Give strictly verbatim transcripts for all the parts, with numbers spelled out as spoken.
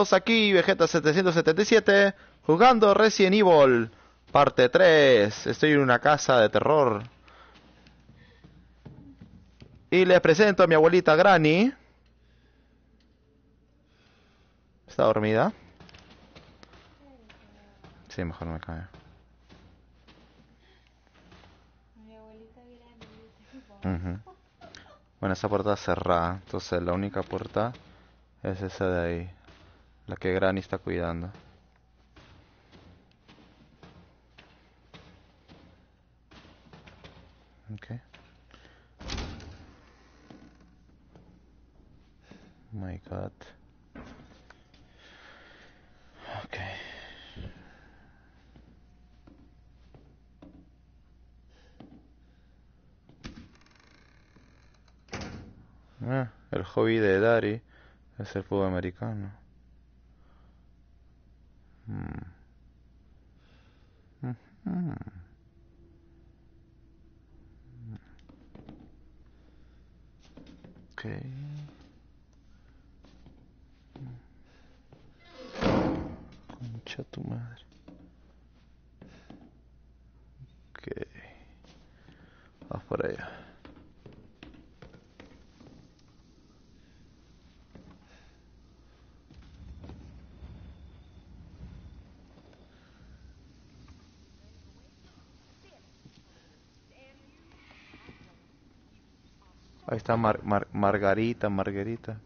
estamos aquí, Vegeta setecientos setenta y siete, jugando Resident Evil, parte tres. Estoy en una casa de terror. Y les presento a mi abuelita Granny. ¿Está dormida? Sí, mejor no me cae. Mi abuelita Granny. Uh-huh. Bueno, esa puerta está cerrada, entonces la única puerta es esa de ahí, la que Granny está cuidando. Okay. Oh my god. Okay. Ah, el hobby de Dari es el fútbol americano. Hmm. Mm-hmm. Okay. Concha tu madre. Ok. Vamos por allá. Ahí está Mar Mar Margarita, Margarita.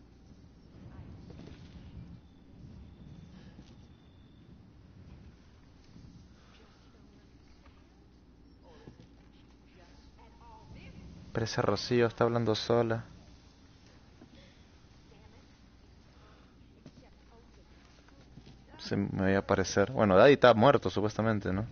Pero ese Rocío está hablando sola. Se me voy a aparecer. Bueno, Daddy está muerto supuestamente, ¿no?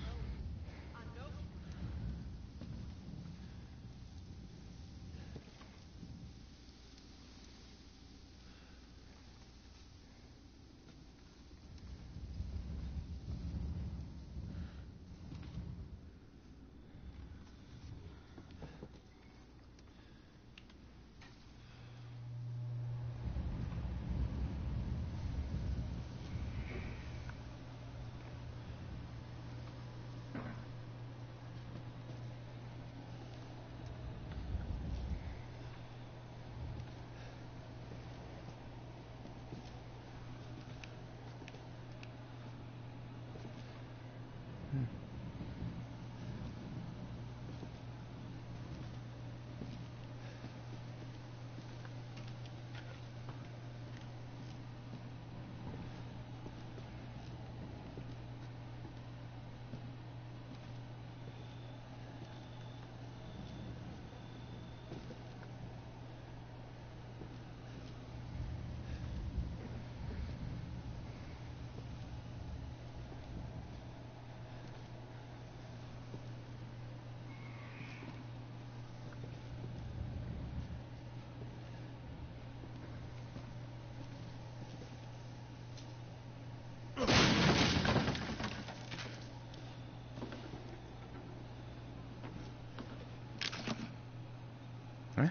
¿Eh?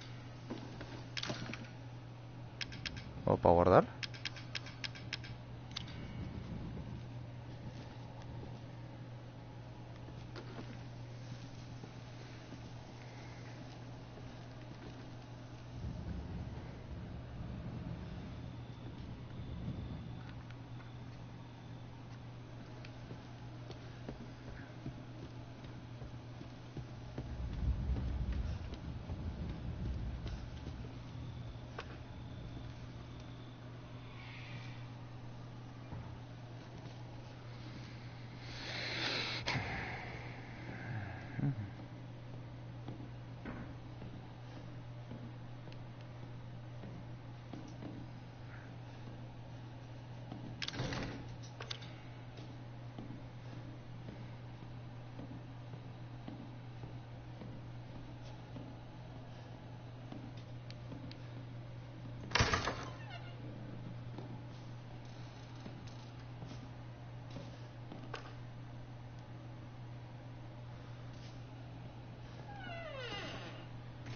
¿O para guardar?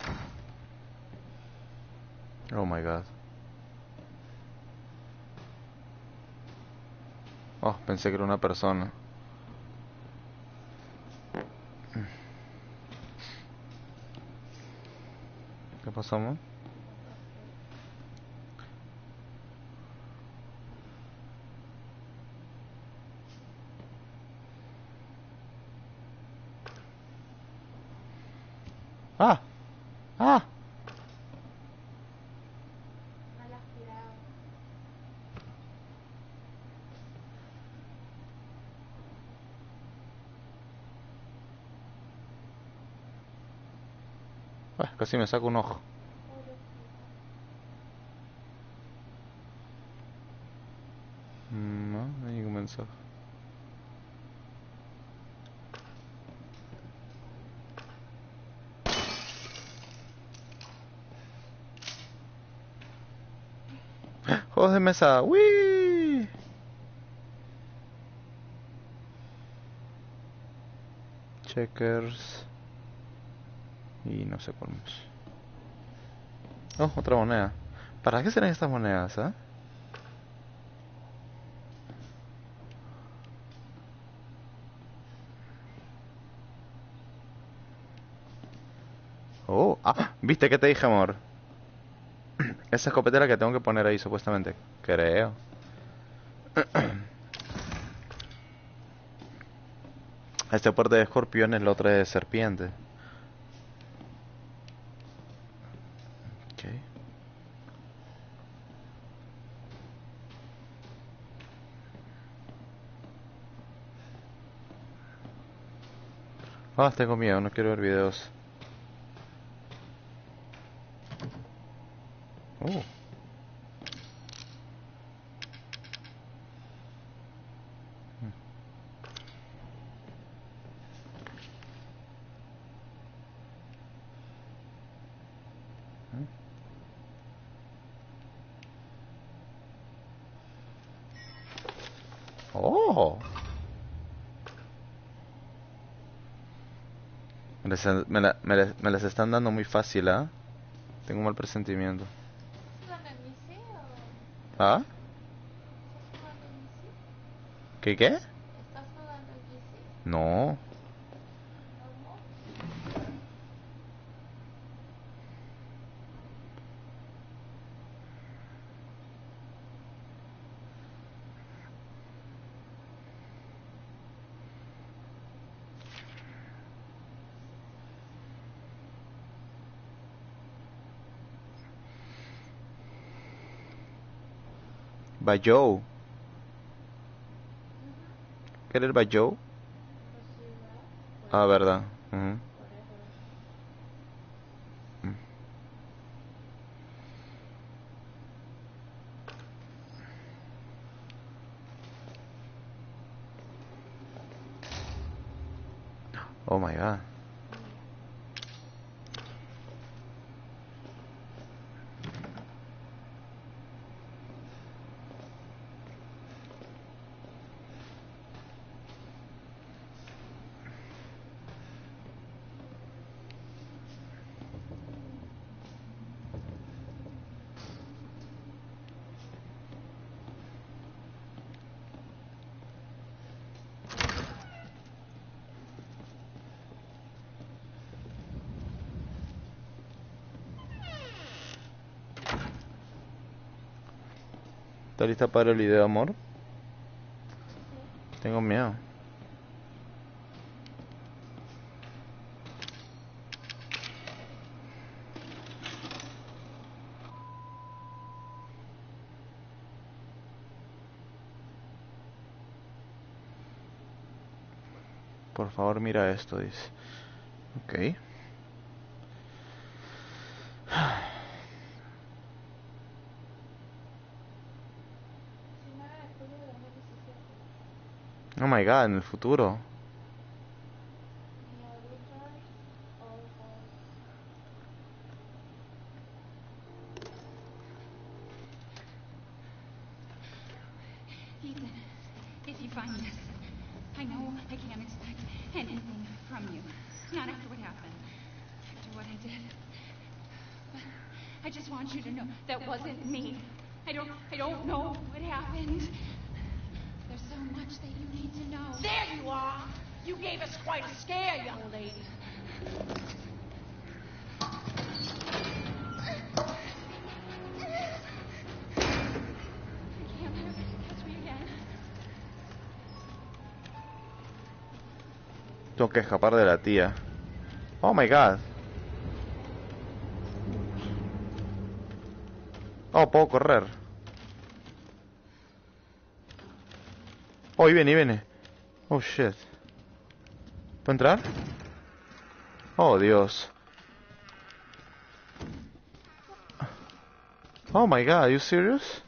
Oh my god. Oh, pensé que era una persona. ¿Qué pasó, amor? ¡Ah! ¡Ah! Mal aspirado. Ah, casi me saco un ojo. Pobrecito. Mm, No, no hay ningún mensaje. ¡Juegos de mesa! ¡Wii! Checkers. Y no sé cuál más. Oh, otra moneda. ¿Para qué serán estas monedas, eh? Oh, ah, ¿viste qué te dije, amor? Esa escopeta es la que tengo que poner ahí, supuestamente. Creo. Este puerto de escorpión, el otro es de serpiente. Ok. Ah, tengo miedo, no quiero ver videos. Oh. Oh. Me las, me la- me las- me las están dando muy fácil, ¿ah? Tengo un mal presentimiento. ¿Estás jugando en P C o...? ¿Ah? ¿Estás jugando en P C? ¿Qué qué? ¿Estás jugando en P C? No. ¿No? Bayo. Ujú. ¿Qué era el Bayo? Pues sí, ¿verdad? Por Ah, eso. verdad. Ujú. Por eso. Mm. Oh my god. Mira. ¿Estás lista para el video, amor? Sí. Tengo miedo. Por favor, mira esto, dice. Ok. diecinueve de julio de dos mil diecisiete. Oh my god, en el futuro. Mi auditors, all calls. Ethan, if you find this, I know I can't expect anything from you. Not after what happened. After what I did. But I just want you to know that wasn't me. I don't I don't know what happened. There's so much much that you need to know. There you are! You gave us quite a scare, young lady. Can't let her catch me again. Tengo que escapar de la tía. Oh my god. Oh, puedo correr. Oh, ahí viene, ahí viene. Oh shit. ¿Puedo entrar? Oh, Dios. Oh my god, are you serious?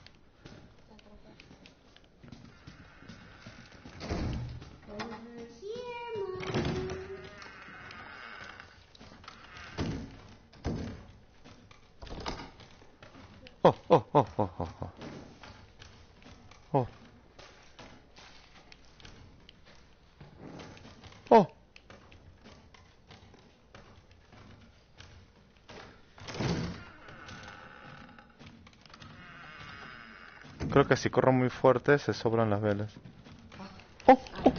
Oh, oh, oh, oh, oh, oh. Oh. Oh. Creo que si corro muy fuerte se sobran las velas. Oh, oh.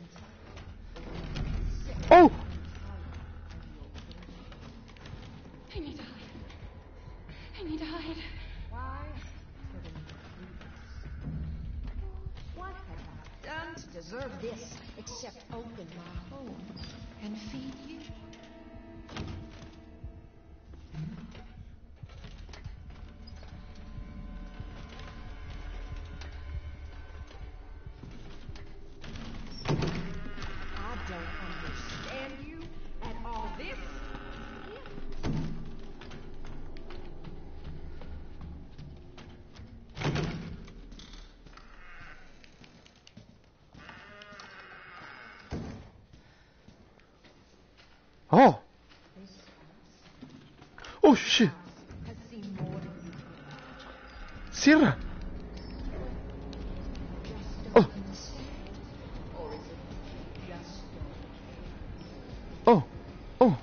Oh. I need to hide. I need to hide. Why? What have I done to deserve this except open my home and feed you? I don't understand you at all. This. Oh. Oh shit. Has seen more than you can imagine. Cierra. Just Oh. don't understand. Or is it just don't care? Oh. Oh.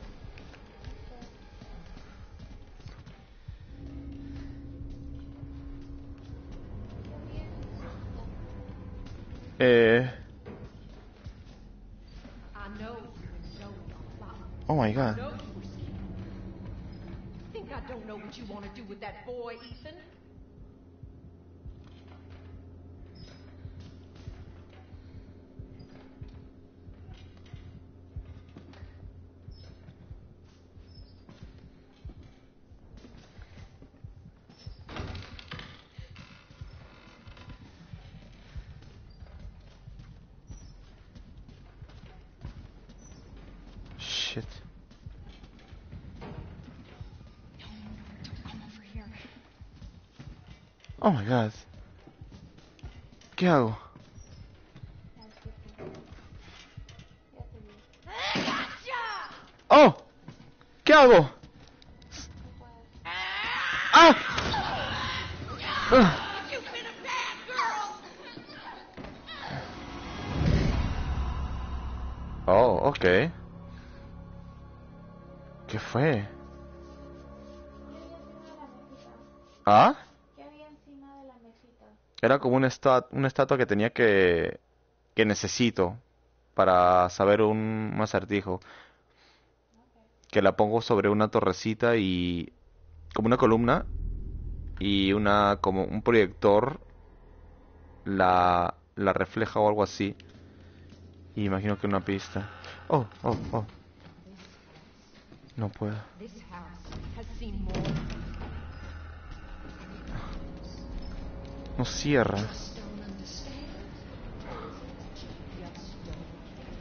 Eh. I know you and Zoe are plotting. Oh my I god. know you were scared. Think I don't know what you want to do with that boy, Ethan? Shit. No, don't come over here. Oh my god. ¿Qué hago? Ya te vi. Gotcha! Oh. ¿Qué hago? No puedes. Ah. Ah. You've been a bad girl! Oh, ok. ¿Qué fue? ¿Ah? ¿Qué había encima de la mesita? Era como una esta- una estatua que tenía que... que necesito para saber un, un acertijo. Que la pongo sobre una torrecita y... como una columna y una... como un proyector la... la refleja o algo así. Y imagino que una pista. Oh, oh, oh. No puedo. This house has seen more than No cierra. just don't understand. Just don't care.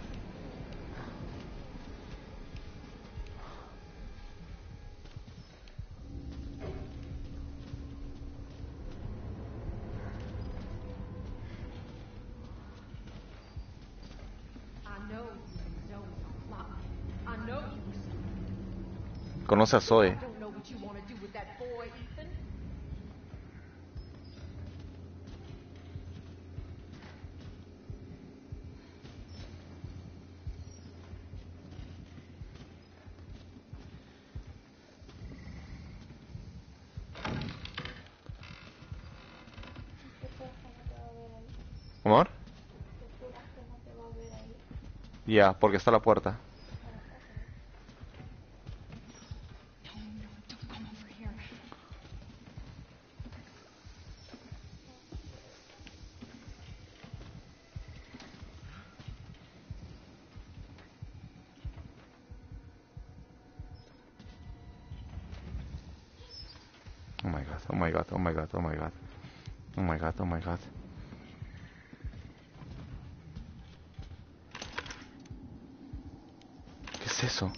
I know you and Zoe are plotting. I know you were scared. Conoce a Zoe. I don't know what you want to do with that boy, Ethan. ¿Qué pasa? No te va a ver ahí. ¿Amor? Ya, porque está la puerta. No, no, don't come over here. Oh my god, oh my god, oh my god, oh my god. Oh my god, oh my god. ¿Qué es eso?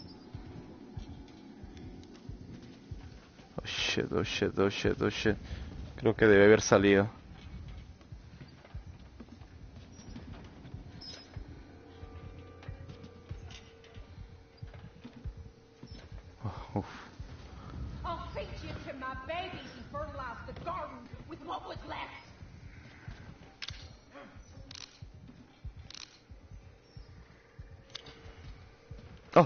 Oh shit, oh shit, oh shit, oh shit. Creo que debe haber salido. Oh, uf. I'll feed you to my babies and fertilize the garden with what was left. Oh,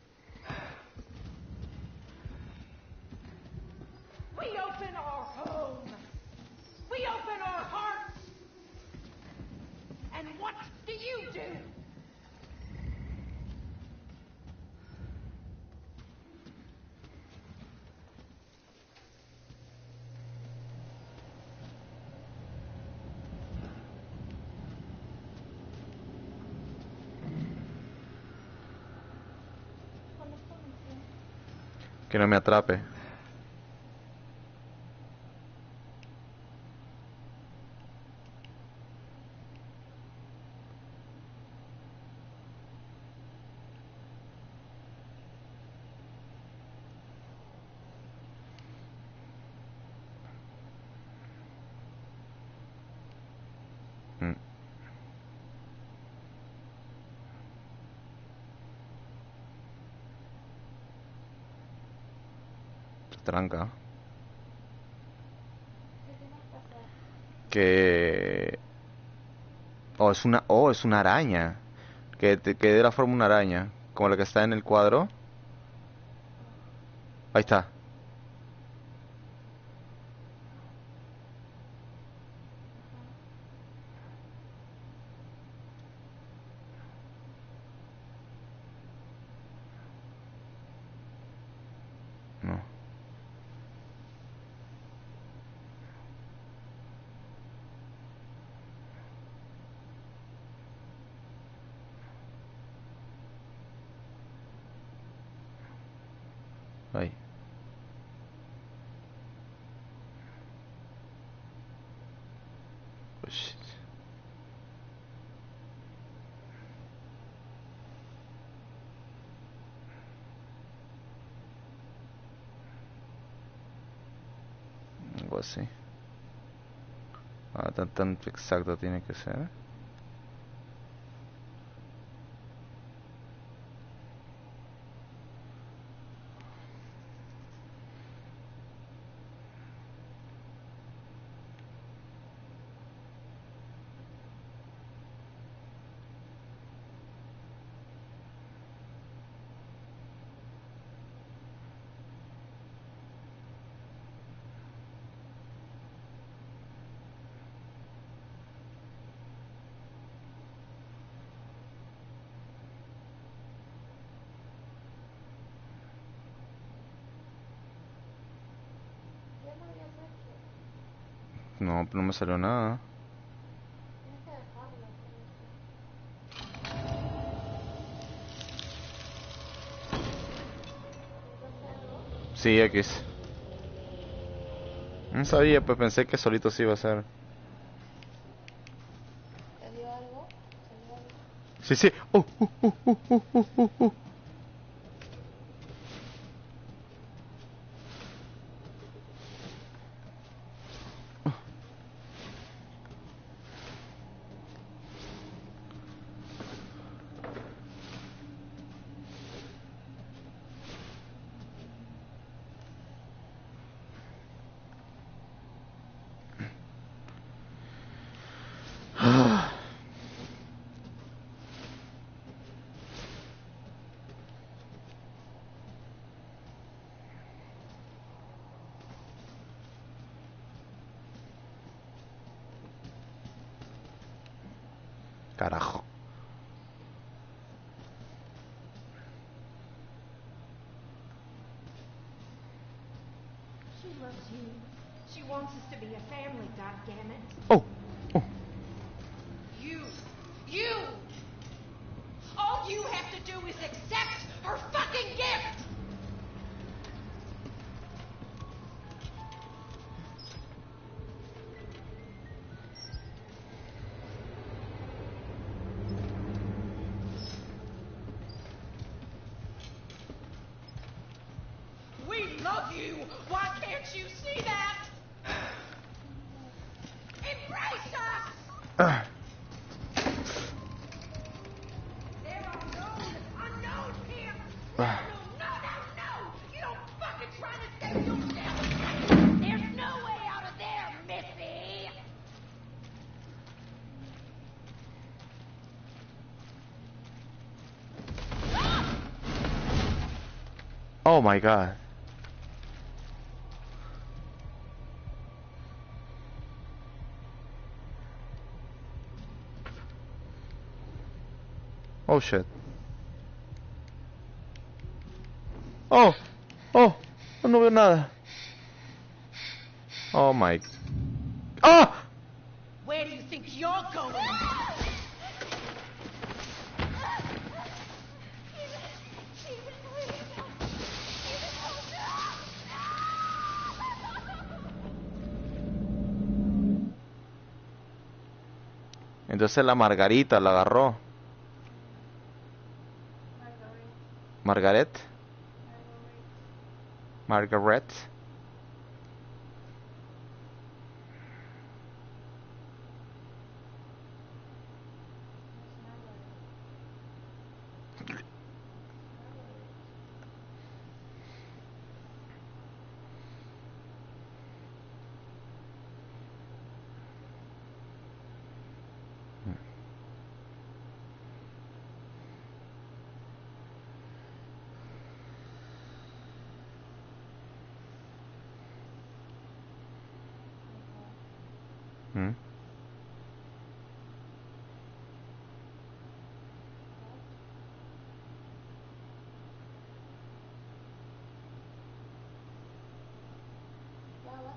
We open our home. We open our hearts. And what do you do? ¿Cuál es tu misión? que no me atrape. Mm. Tranca. ¿Qué tienes que hacer? Que... Oh, es una... Oh, es una araña. Que, te, que dé la forma de una araña. Como la que está en el cuadro. Ahí está. No. Ahí. Oh, shit. Algo así. Ah, tan, tan exacto tiene que ser. Ya lo habías hecho. No, no me salió nada. Tienes que dejarlo. ¿Intentaste algo? Sí, X. No sabía, pues pensé que solito se iba a hacer. ¿Te dio algo? ¿Te dio algo? Sí, sí. Oh, uh, uh, uh, uh, uh, uh, uh. Carajo. wants us to be a family, goddammit. Oh, oh. You, you! All you have to do is accept her fucking gift! We love you! Why can't you see that? Embrace us! Ah. There are known unknowns here! No, Ah. no, no, no! You don't fucking try to save yourself! There's no way out of there, Missy! Oh my god. Oh shit. Oh, oh, no veo nada. Oh my. ¡Ah! Where do you think you're going? Entonces la Margarita la agarró. Margaret. Margaret. ¿Mm? Yeah, Alexa.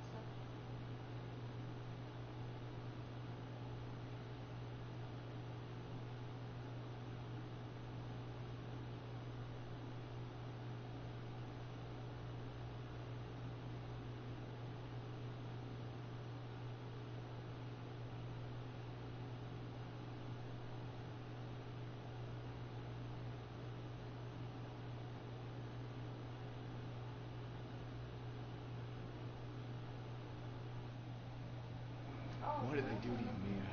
What did they do to you, Mia?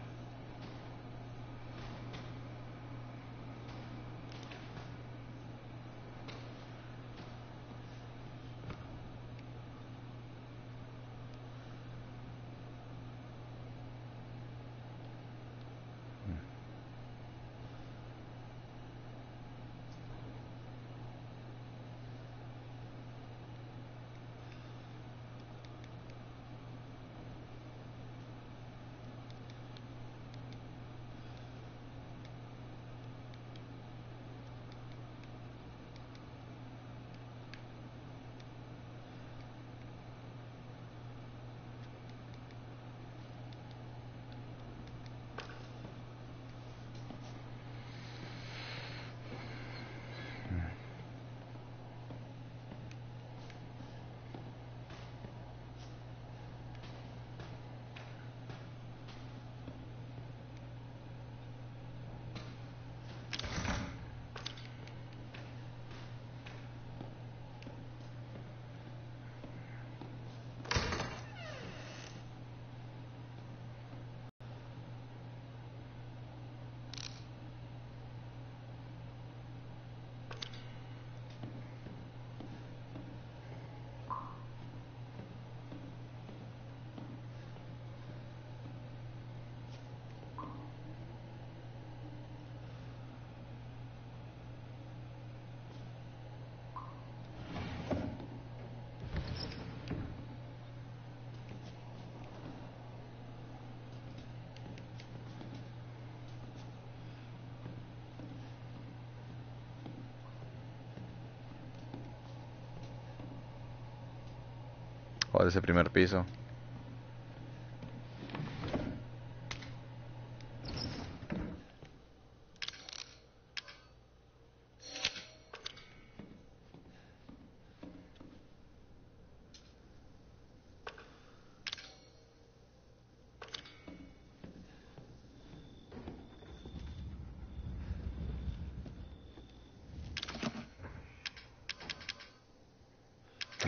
O de ese primer piso.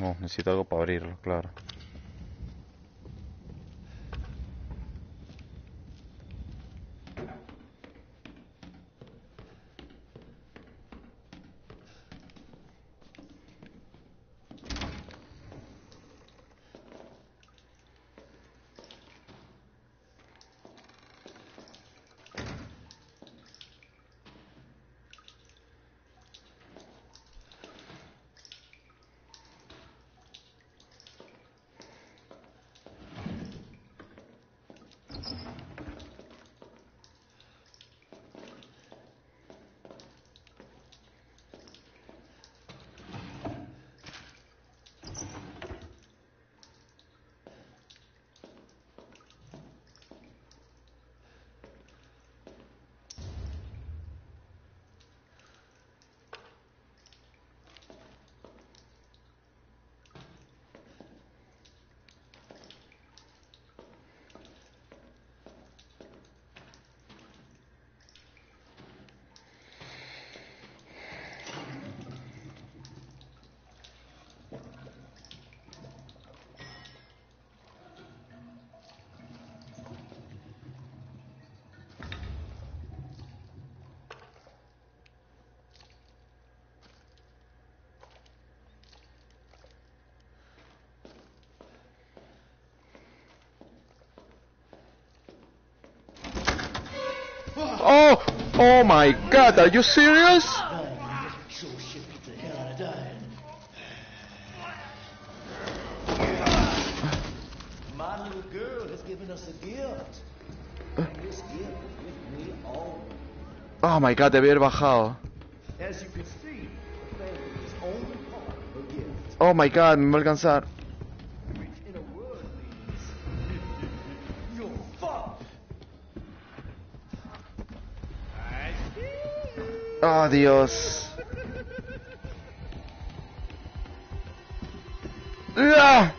No, necesito algo para abrirlo, claro. Oh! Oh my god, are you serious? Sure shit beats the hell out of dying. My little girl has given us a gift. And this gift is with me always. Oh my god, debí haber bajado. As you can see, the family is only part of a gift. Oh my god, me va a alcanzar. Which in a word means you're fucked. I see. Oh Dios. ¡Ah!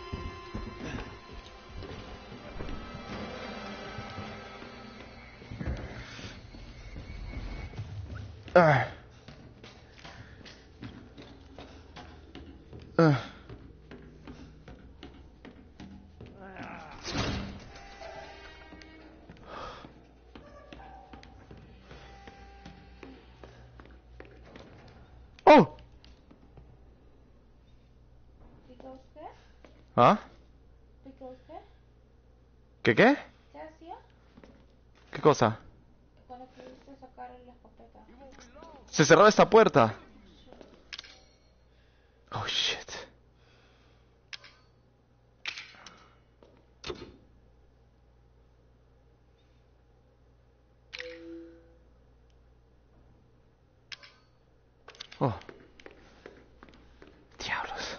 Ah. Ah. Oh. ¿Pickles qué? ¿Ah? ¿Pickles qué? ¿Qué qué? ¿Qué hacía? ¿Qué cosa? Cuando pudiste sacar la escopeta. Se cerró esta puerta. Oh shit. Oh. Diablos.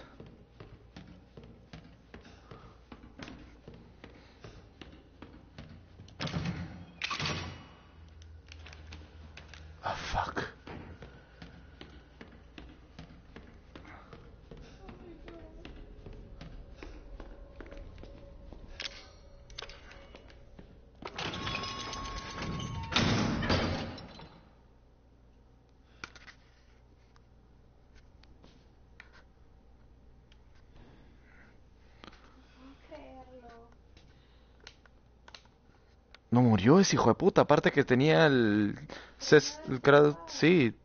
Oh fuck. Creerlo. No murió ese hijo de puta, aparte que tenía el... ses- el cra- sí.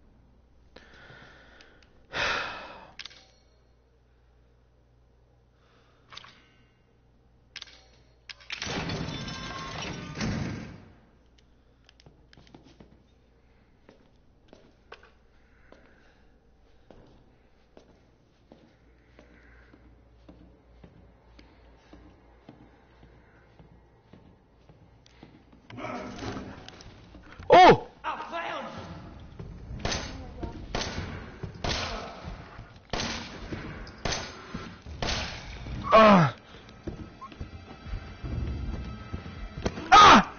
¡Oh! ¡Ah! ¡Ah!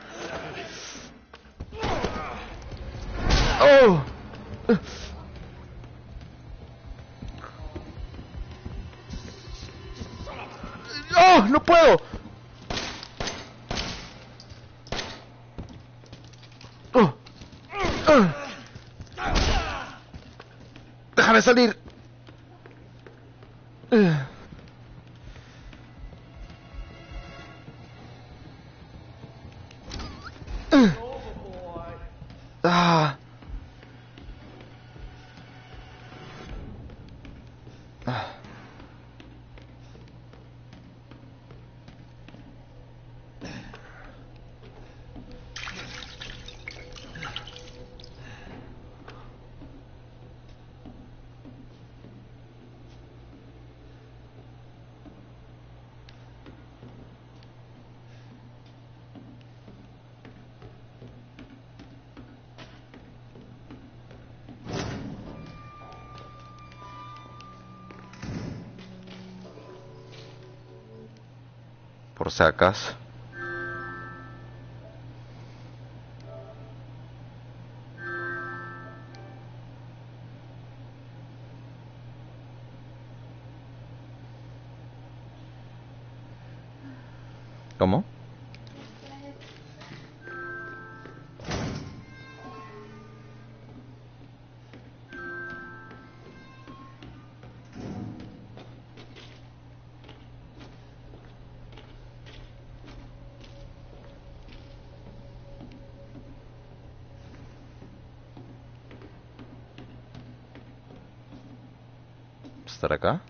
¡Oh! ¡Oh! ¡No puedo! ¡Oh! ¡Ah! ¡Déjame salir! Eh. Ah. Ah. Por si acaso. ¿Cómo? ¿Estar acá?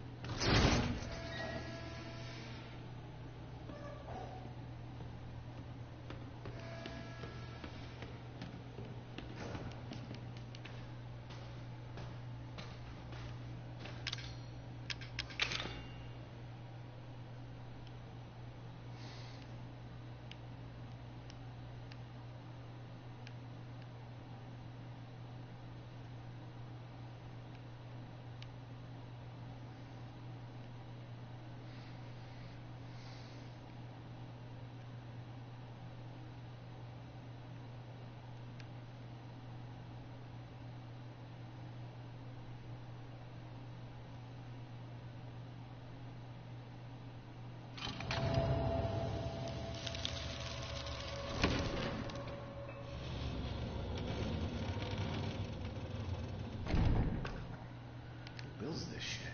Who builds this shit?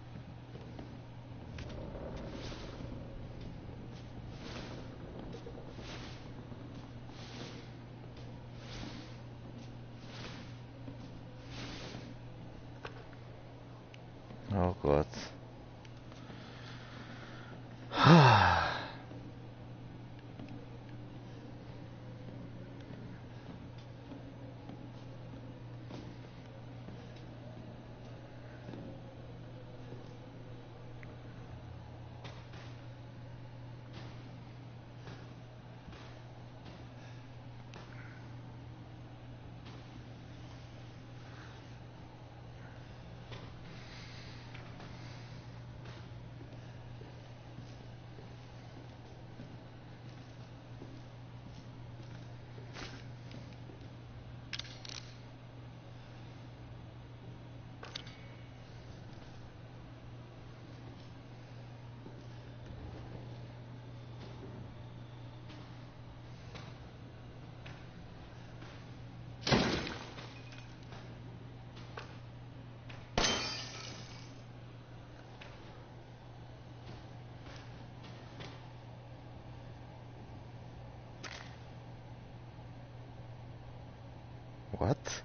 Oh god. What?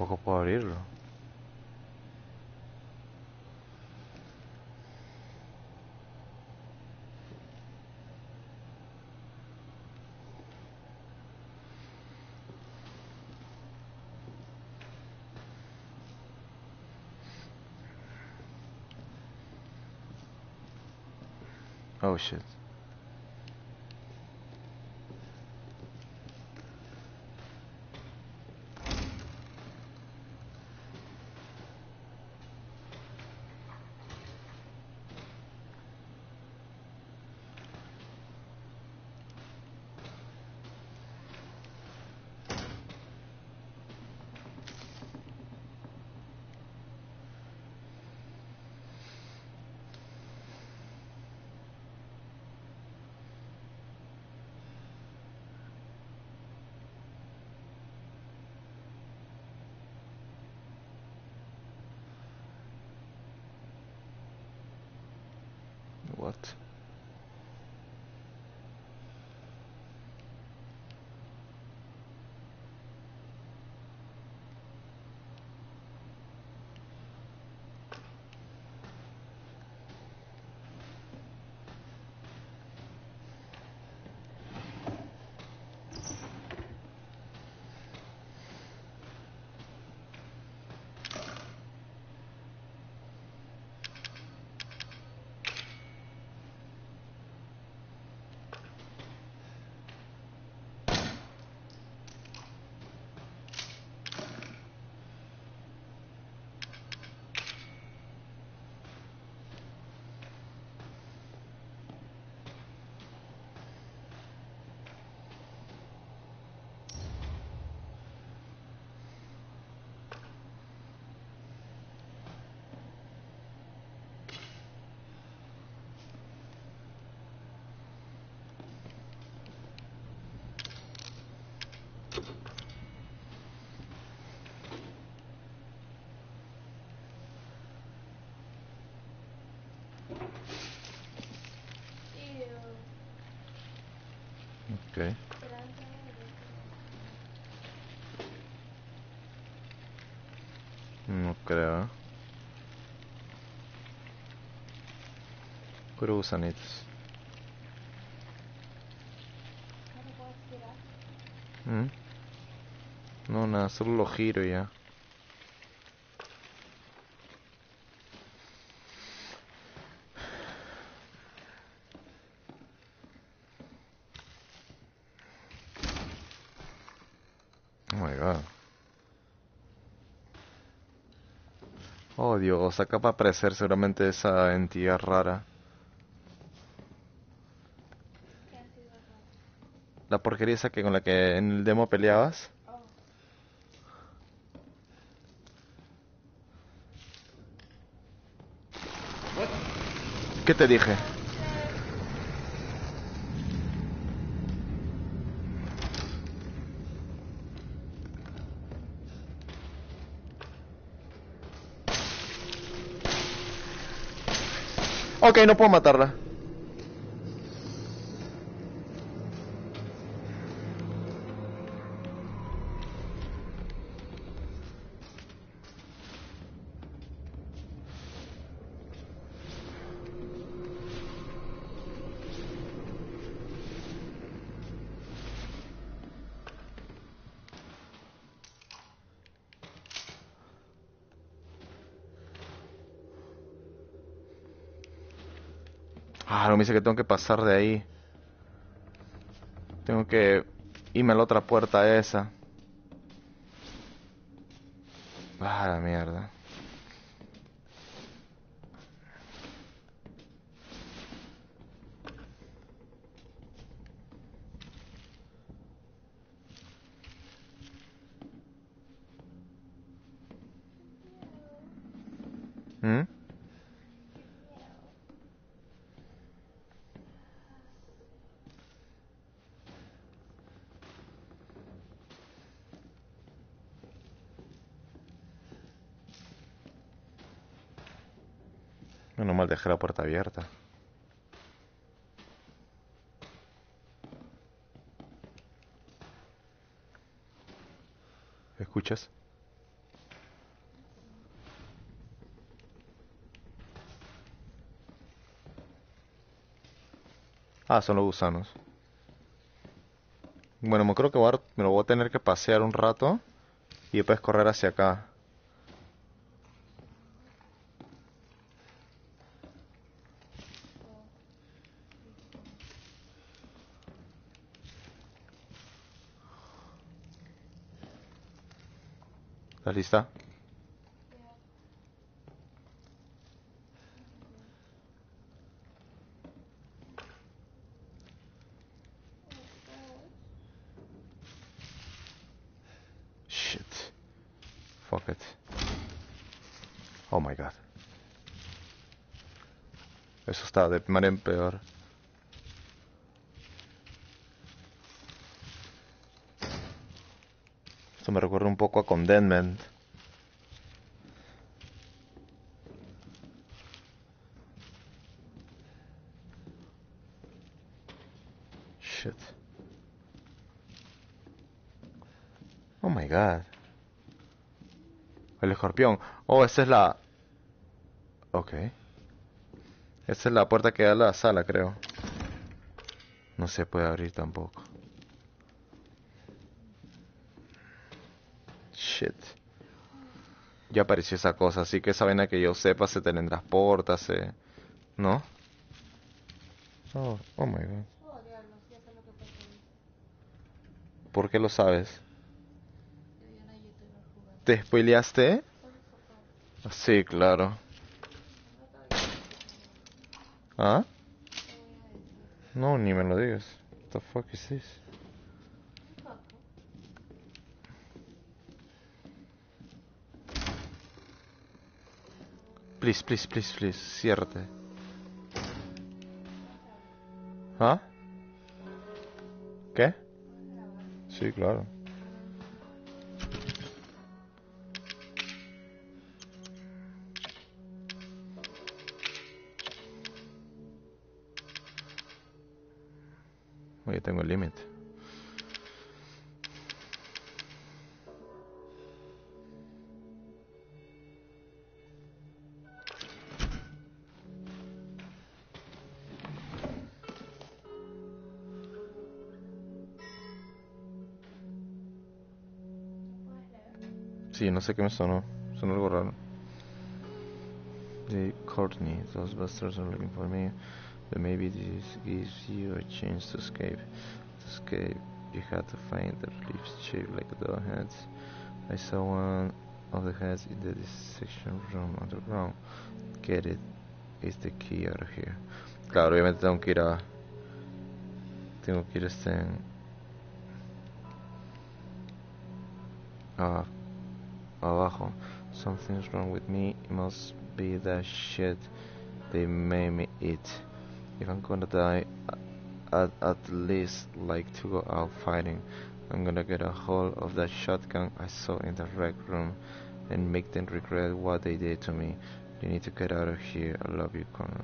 tampoco puedo abrirlo. Oh shit. What? Ew. Okay. No creo. Puro gusanitos. No lo puedo tirar. ¿Mm? No, nada, solo lo giro y ya. Oh my god. Oh Dios, acá va a aparecer seguramente esa entidad rara. ¿Qué ha sido raro? La porquería esa que con la que en el demo peleabas. Oh. ¿Qué te dije? Ok, no puedo matarla. Ah, no me dice que tengo que pasar de ahí. Tengo que irme a la otra puerta esa. Ah, la mierda. ¿Mm? Menos mal dejé la puerta abierta. ¿Escuchas? Ah, son los gusanos. Bueno, me creo que voy a- me lo voy a tener que pasear un rato y después correr hacia acá. ¿Estás lista? Shit. Fuck it. Oh my god. Eso está de mal en peor. Esto me recuerda un poco a Condemned. Shit. Oh my god. El escorpión. Oh, esa es la... Ok. Esa es la puerta que da a la sala, creo. No se puede abrir tampoco. Shit. Ya apareció esa cosa, así que esa vaina que yo sepa se teletransporta, se... ¿No? Oh, oh my god. Oh, diablos, ya sé lo que pasó ahí. ¿Por qué lo sabes? Yo vi una youtuber jugando. ¿Te spoileaste? Por favor, Sí, claro. no te voy a decir. ¿Ah? No te voy a decir. No, ni me lo digas. What the fuck is this? ¿Qué pasó? Please, please, please, please, ciérrate. ¿Ah? ¿Qué? Sí, claro. Oye, tengo el límite. Sí, no sé qué me sonó. Sonó algo raro. They caught me. Those bastards are looking for me. But maybe this gives you a chance to escape. To escape, you had to find the reliefs shaped like dog heads. I saw one of the heads in the dissection room underground. Get it. It's the key out of here. Claro, obviamente tengo que ir a... Tengo que ir a este... A... Abajo. Something's wrong with me. It must be that shit they made me eat. If I'm gonna die, I'd at least like to go out fighting. I'm gonna get a hold of that shotgun I saw in the rec room and make them regret what they did to me. You need to get out of here. I love you, Connor.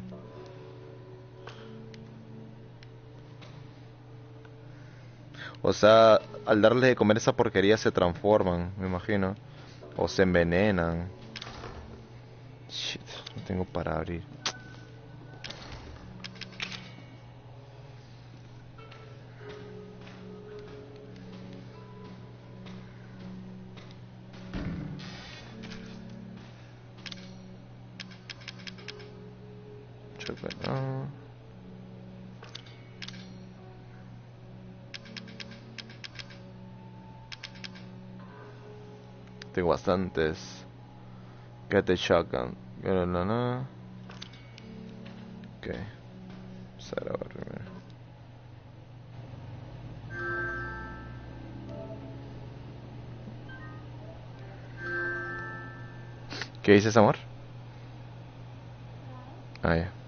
O sea, al darles de comer esa porquería se transforman, me imagino. O se envenenan. Shit, no tengo para abrir. Chocolate. Tengo bastantes. Get the shotgun. No, no, no. Ok. Será a primero. ¿Qué dices, amor? Ah, ya.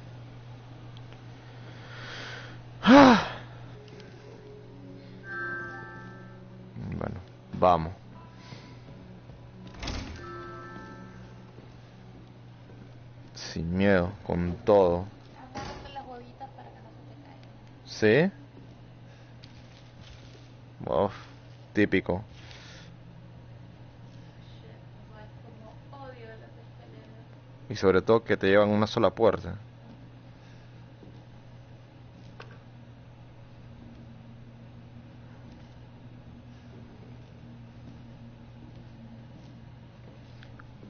Bueno, vamos. Sin miedo, con todo. Amárrate las huevitas para que no se te caigan. ¿Sí? Uf, típico. Shit, no es como odio de las escaleras. Y sobre todo que te llevan a una sola puerta.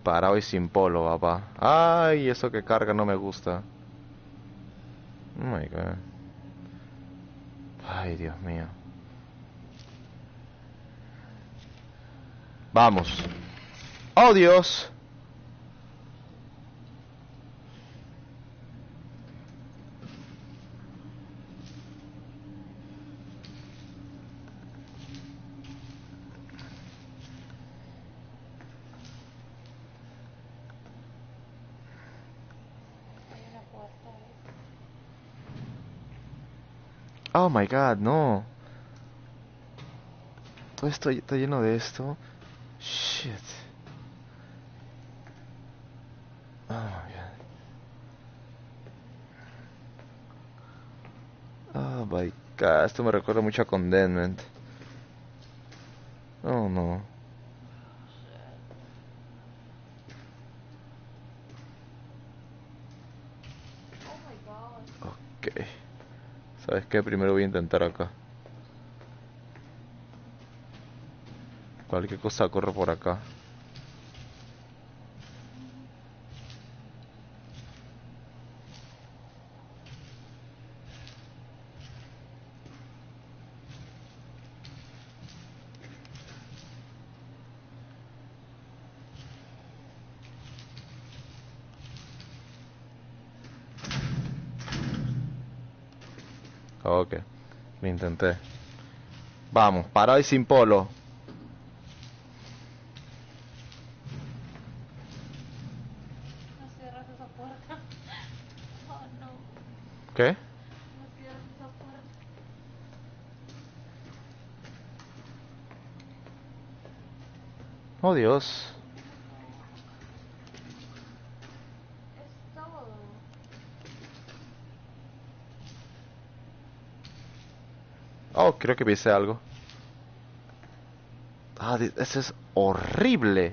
Parado y sin polo, papá. Ay, eso que carga no me gusta. Oh my god. Ay, Dios mío. Vamos. Oh, Dios. Hay una puerta ahí. Oh my god, no. Todo esto está lleno de esto. Shit. Oh my god. Oh my god. Esto me recuerda mucho a Condemned. Oh no. Oh my god. Ok. ¿Sabes qué? Primero voy a intentar acá. Cualquier cosa corre por acá. Ok. Lo intenté. Vamos, parado y sin polo. No cierras esa puerta. Oh no. ¿Qué? No cierras esa puerta. Oh Dios. Es todo. Oh, creo que viste algo. Ah, di- eso es horrible.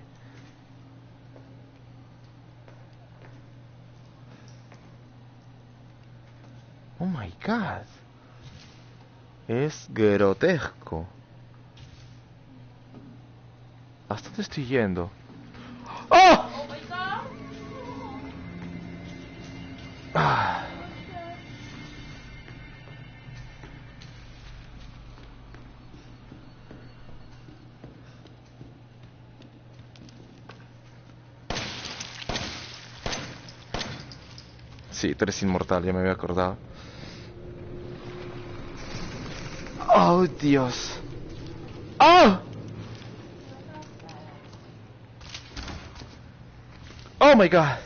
Oh my god. Es grotesco. ¿Hasta dónde estoy yendo? ¡Oh! Oh my god. Ah, sí, tú eres inmortal, ya me había acordado. Oh, Dios. ¡Oh! Oh my god.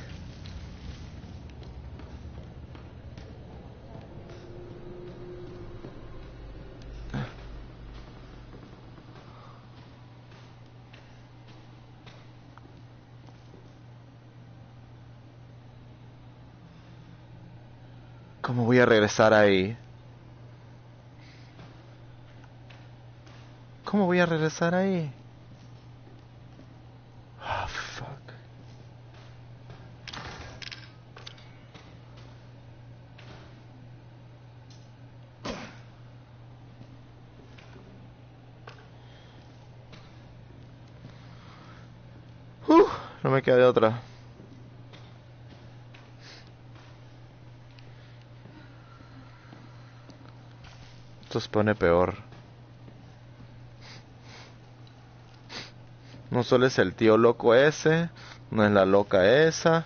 ¿Cómo voy a regresar ahí? ¿Cómo voy a regresar ahí? Ah, fuck. Uh, no me queda de otra. Esto se pone peor. No solo es el tío loco ese, no es la loca esa.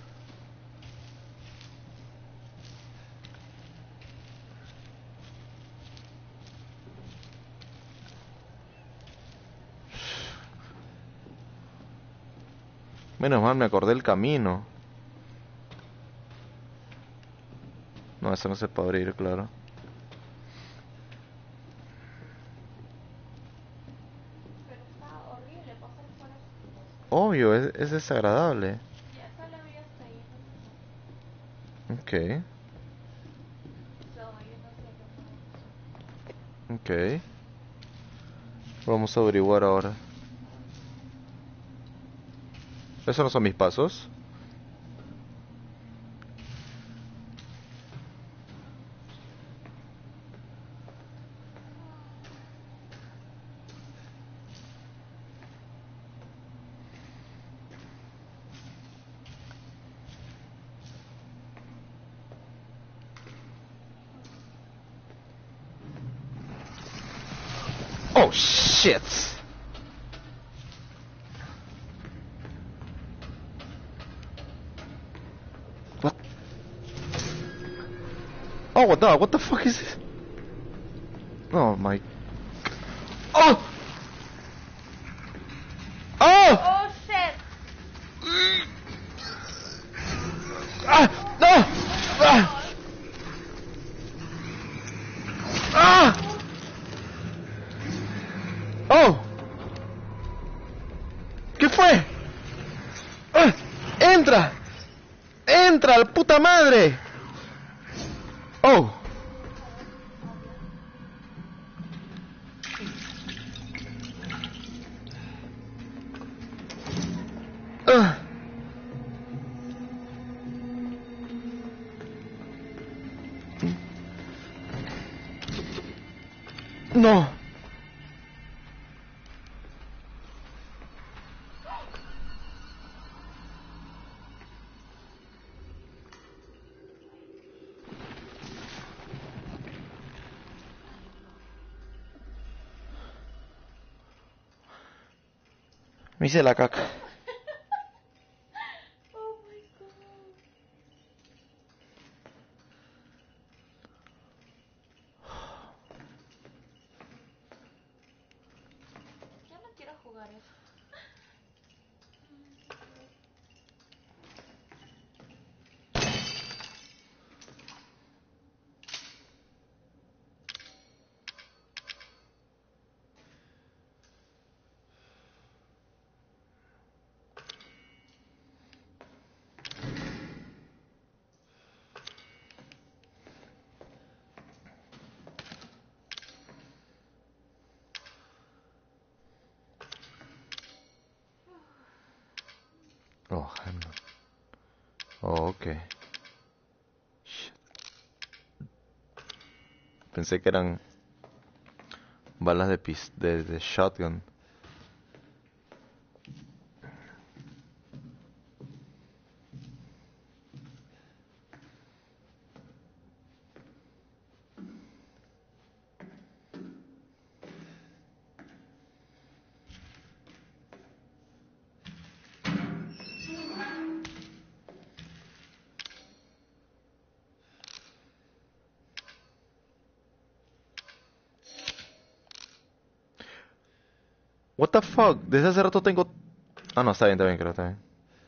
Menos mal me acordé el camino. No, eso no se puede abrir, claro. Pero está horrible pasar por eso. Obvio, es, es desagradable. Ya está la vía hasta ahí. Ok, So, yo no sé qué pasa. ok. Vamos a averiguar ahora. ¿Esos no son mis pasos? Oh, shit. What? Oh, what the, what the fuck is this? Oh my... Oh! Oh! Oh shit. Ah! No! Ah! Ah! Oh! ¿Qué fue? ¡Ah! ¡Entra! ¡Entra, la puta madre! Oh. Ah. No. Me hice la caca. Oh my god. Yo no quiero jugar eso. Oh, hell no. Oh, ok. Shit. Pensé que eran balas de pis de, de shotgun. What the fuck? Desde hace rato tengo... Ah, no, está bien, está bien, creo, está bien.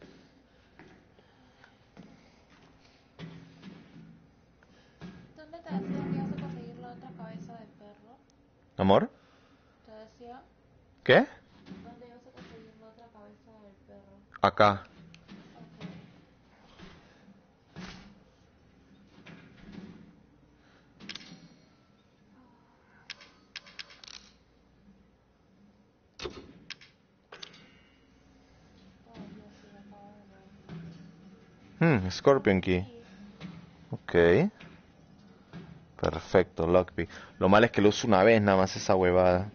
¿Dónde te decían que ibas a conseguir la otra cabeza de perro? ¿Amor? ¿Te decía ¿Qué? dónde ibas a conseguir la otra cabeza del perro? Acá. Ok. Oh, Dios, sí, lo acabo de ver. Hmm, Scorpion Key. Sí. Ok. Perfecto, lockpick. Lo malo es que lo uso una vez nada más esa huevada.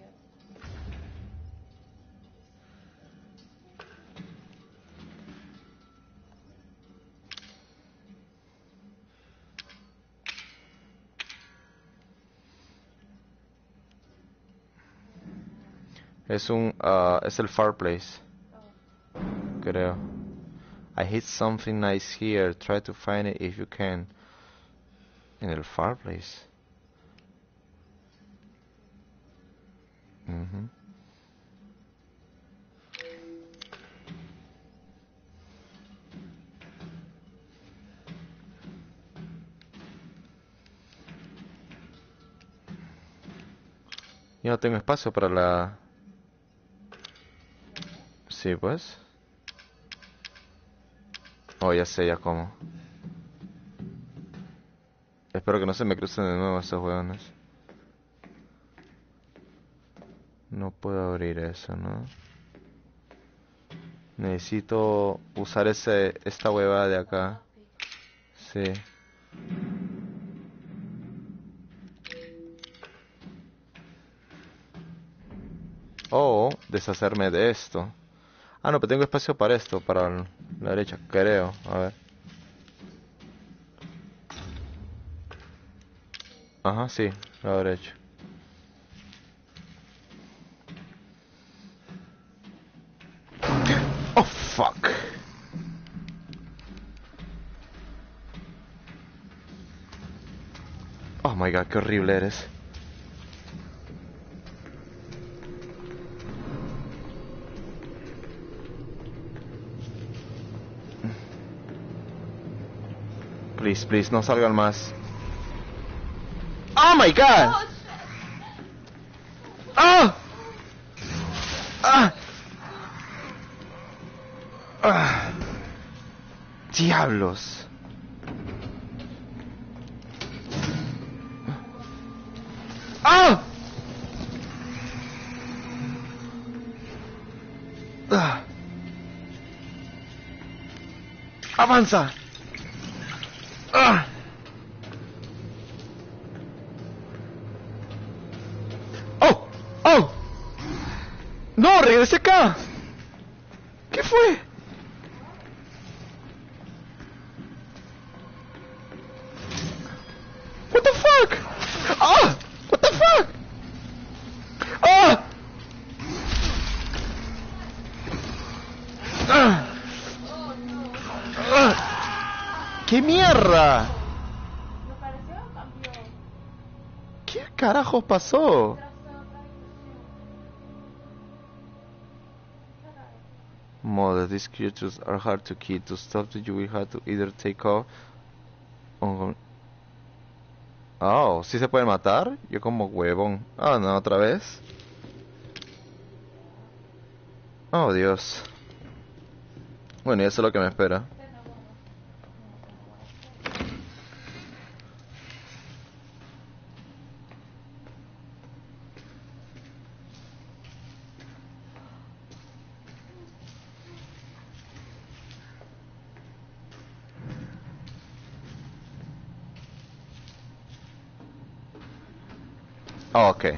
Es un... ah, es el fireplace. Oh. Creo. I hit something nice here. Try to find it if you can. En el fireplace. Ujú. Yo no tengo espacio para la... Sí, pues. Oh, ya sé, ya cómo. Espero que no se me crucen de nuevo esos huevones. No puedo abrir eso, ¿no? Necesito usar ese, esta huevada de acá. Sí. O deshacerme de esto. Ah, no, pero tengo espacio para esto, para la derecha, creo. A ver. Ajá, sí, la derecha. Fuck. Oh my god, qué horrible eres. Please, please, no salgan más. Oh my god. Ah. Ah. Ah. Diablos. ¡Ah! ¡Ah! ¡Avanza! ¡Ah! ¡Oh! ¡Oh! ¡No! ¡Regresé acá! ¿Qué fue? What the fuck? ¡Ah! What the fuck? ¡Ah! ¡Ah! ¡Ah! ¡Qué mierda! Me pareció cambió. ¿Qué carajos pasó? Tras otra habitación. Qué raro. Mother, these creatures are hard to kill. To stop them, you will have to either take off or... Oh, ¿sí se puede matar? Yo como huevón. Ah, no, otra vez. Oh, Dios. Bueno, y eso es lo que me espera. Oh, ok.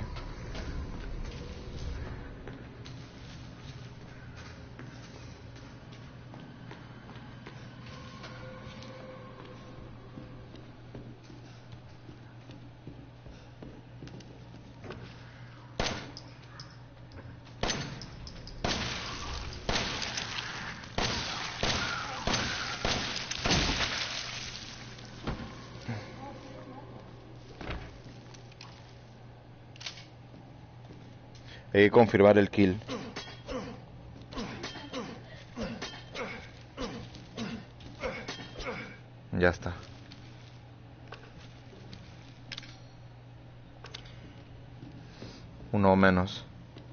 Hay que confirmar el kill. Ya está. Uno menos.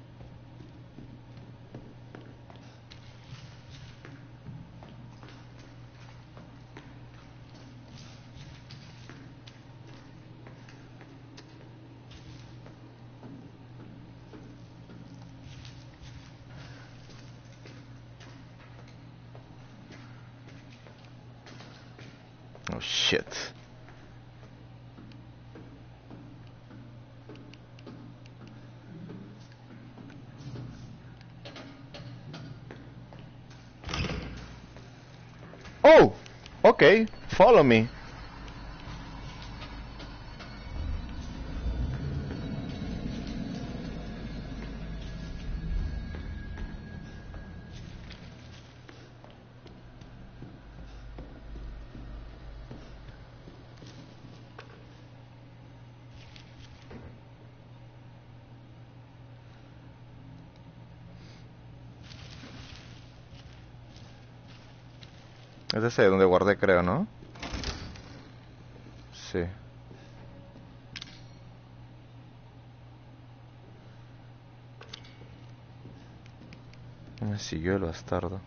Oh shit. Oh, okay. Follow me. Es ese donde guardé, creo, ¿no? Sí. Me siguió el bastardo.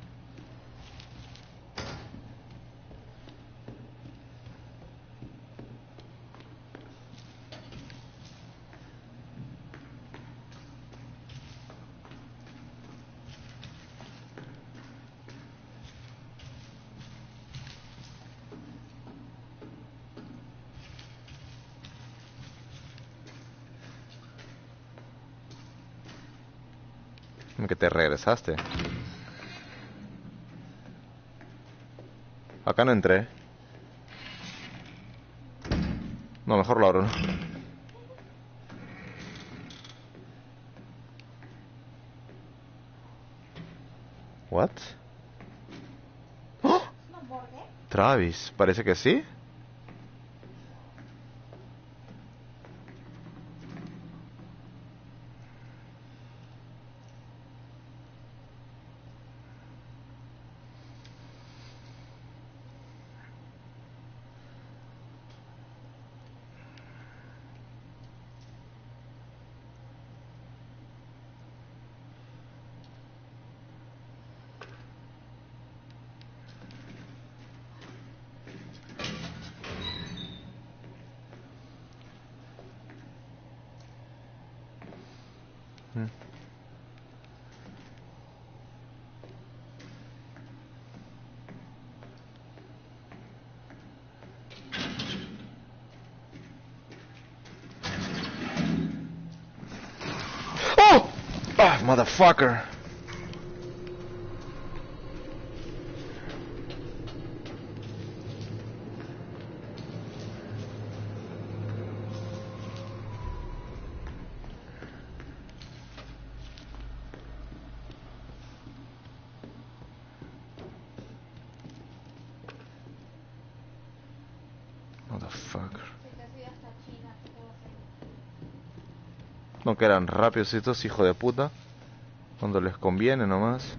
Que te regresaste. Acá no entré. No, mejor lo abro, ¿no? What? ¿Por qué? Travis, parece que sí. Mm. Oh! Ah, motherfucker. Motherfucker. Si te sigue hasta China, ¿qué puedo hacer? No que eran rápidos estos hijos de puta. Cuando les conviene nomás.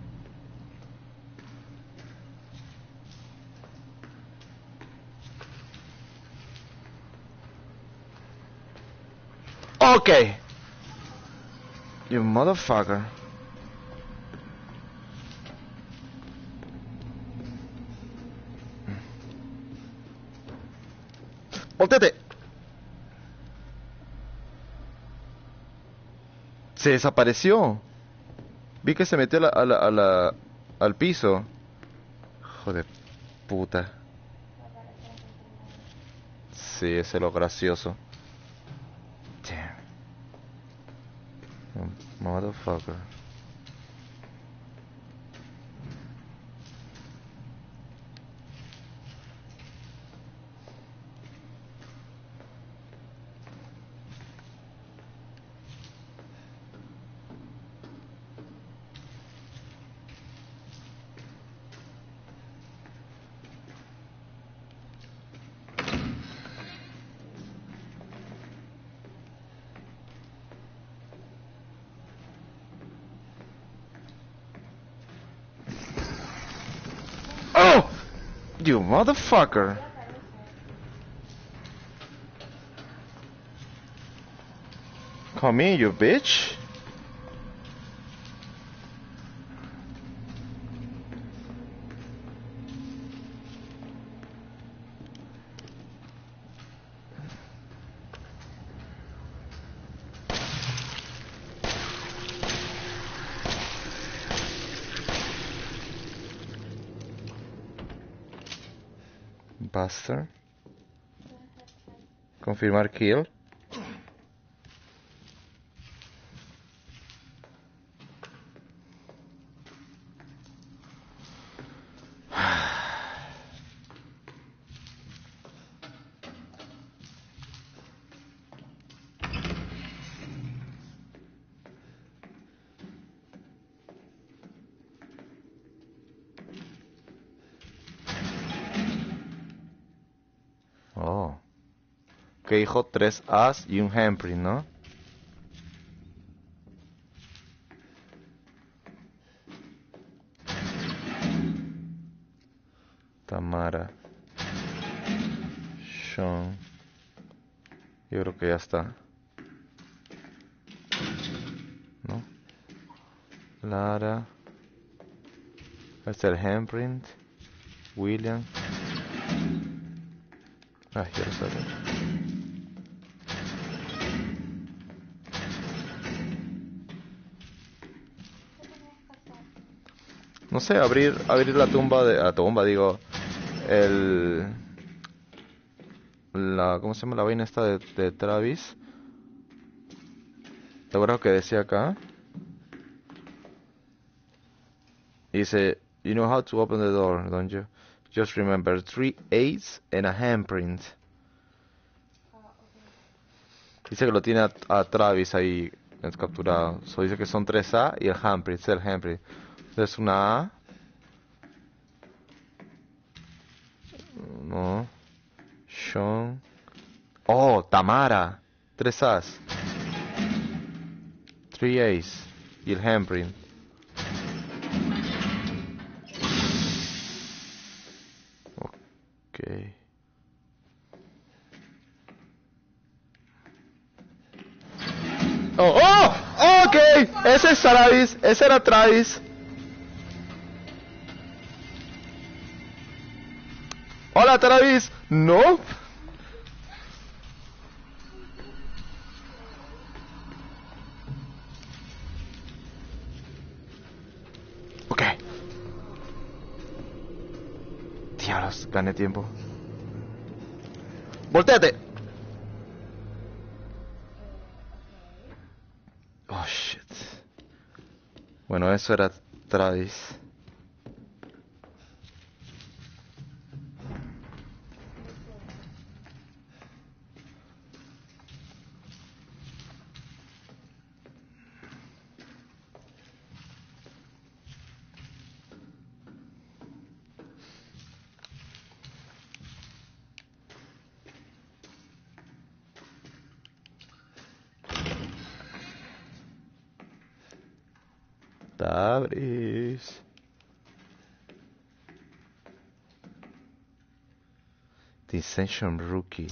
Okay. You motherfucker. ¡Voltete! Se desapareció. Vi que se metió a la, a la, a la- al piso. Hijo de puta. Sí, ese es lo gracioso. Damn. Motherfucker. Oh! You motherfucker. Come in, you bitch. Buster. Confirmar kill. Oh. Que dijo tres As y un handprint, ¿no? Tamara. Sean. Yo creo que ya está. ¿No? Lara. Este es el handprint. William. Ah, ya lo sabía. No sé, abrir abrir la tumba de la tumba, digo, el la ¿cómo se llama la vaina esta de, de Travis? ¿Te acuerdas que decía acá? Dice, you know how to open the door, don't you? Just remember three eights and a handprint. Dice que lo tiene a, a Travis ahí capturado. So dice que son tres A y el handprint, es el handprint. Entonces una A. No. Sean. Oh, Tamara. Tres As. Three A's. Y el handprint. Ok. Oh, oh, ok. Ese es Travis. Ese era Travis. Hola, Travis. No. Ok. Diablos, gané tiempo. Voltéate. Oh, shit. Bueno, eso era Travis. Travis. Dissension Rookie.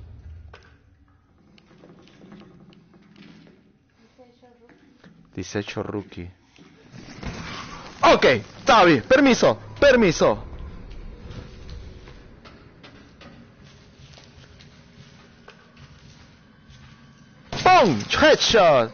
Dissension Rookie. Ok, Travis, permiso, permiso. ¡Pum! Headshot.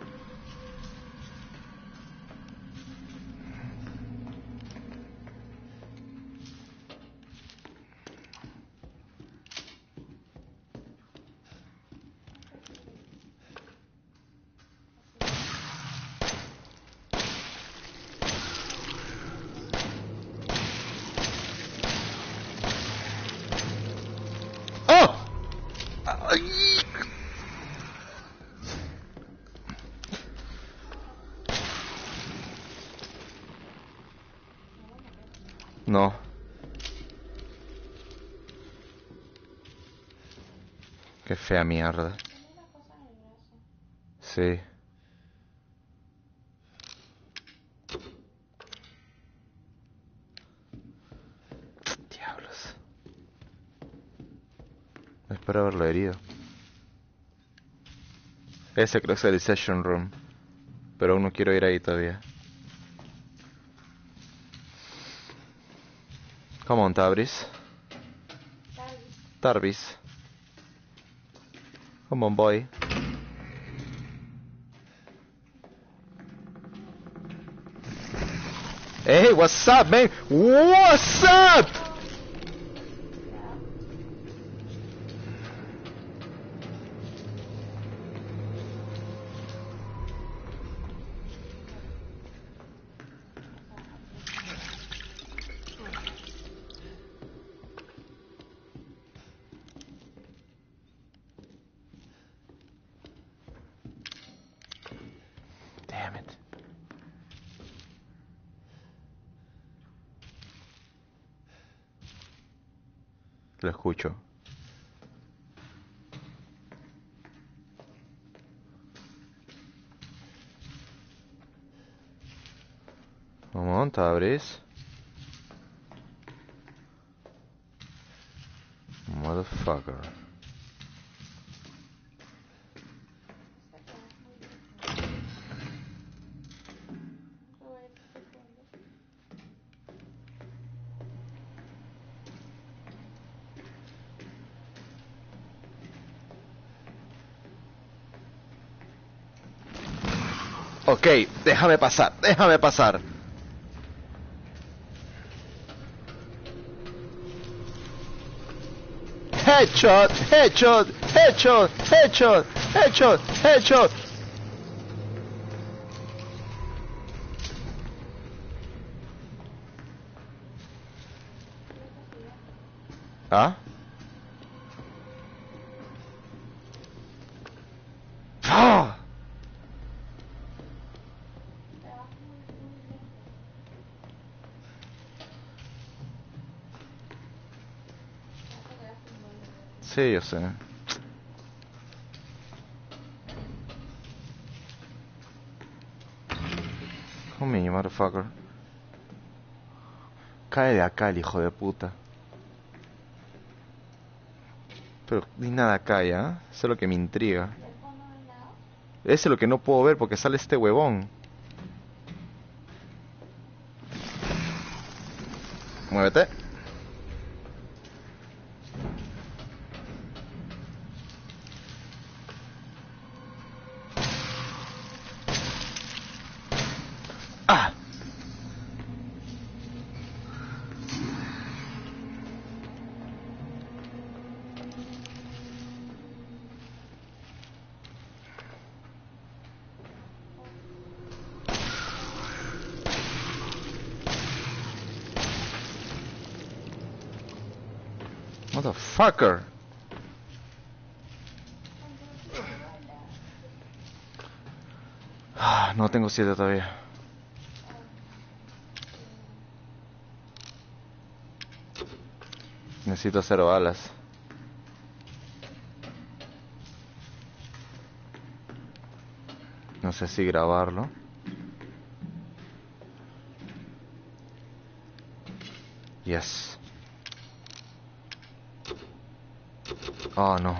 ¡Oh! Ay. No. Qué fea mierda. Sí. Diablos. Espero haberlo herido. Ese creo que es el Session Room. Pero aún no quiero ir ahí todavía. Come on, Tabris. Tarvis. Come on, boy. Hey, what's up, man? What's up? Damn it. Lo escucho. Come on, Tabris. Motherfucker. Ok, déjame pasar, déjame pasar. Headshot, headshot, headshot, headshot, headshot, headshot. ¿Ah? ¡Ah! Sí, yo sé. Come here, motherfucker. Cae de acá el hijo de puta. Pero ni nada cae, ¿ah? Eso es lo que me intriga. ¿Del fondo del lado? Eso es lo que no puedo ver porque sale este huevón. Muévete. ¡Ah! Motherfucker. Ah, no tengo siete todavía. Necesito cero balas. No sé si grabarlo. Yes. Oh, no.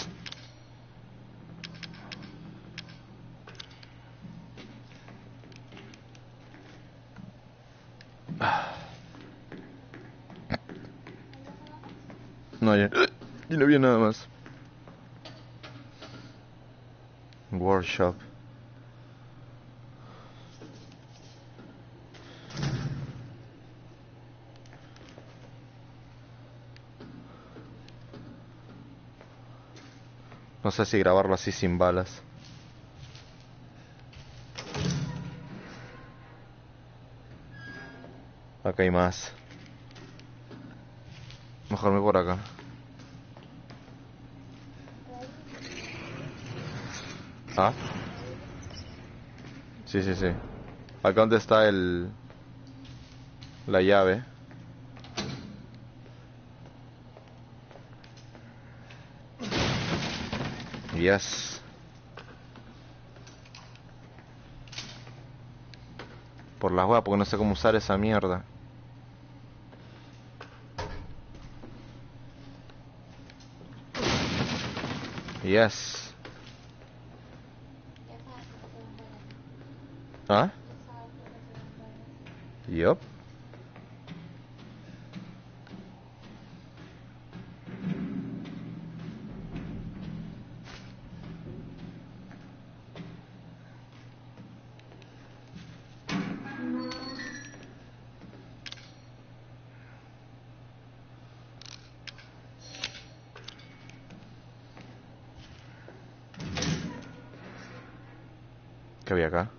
No, ya. Y no vi nada más. Workshop. No sé si grabarlo así sin balas. Acá hay más. Mejor me voy por acá. ¿Ah? Sí, sí, sí. Acá donde está el... la llave. Yes. Por las huevas, porque no sé cómo usar esa mierda. Yes. Ya sabes que te un buen. ¿Ah? Ya sabes que te un buen. Yup. ¿Qué había acá?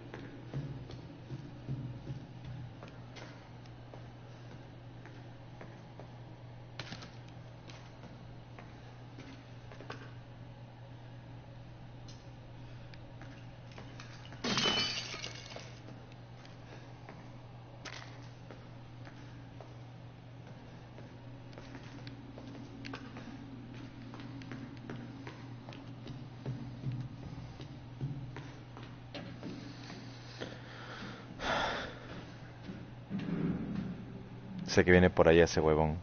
Sé que viene por allá ese huevón.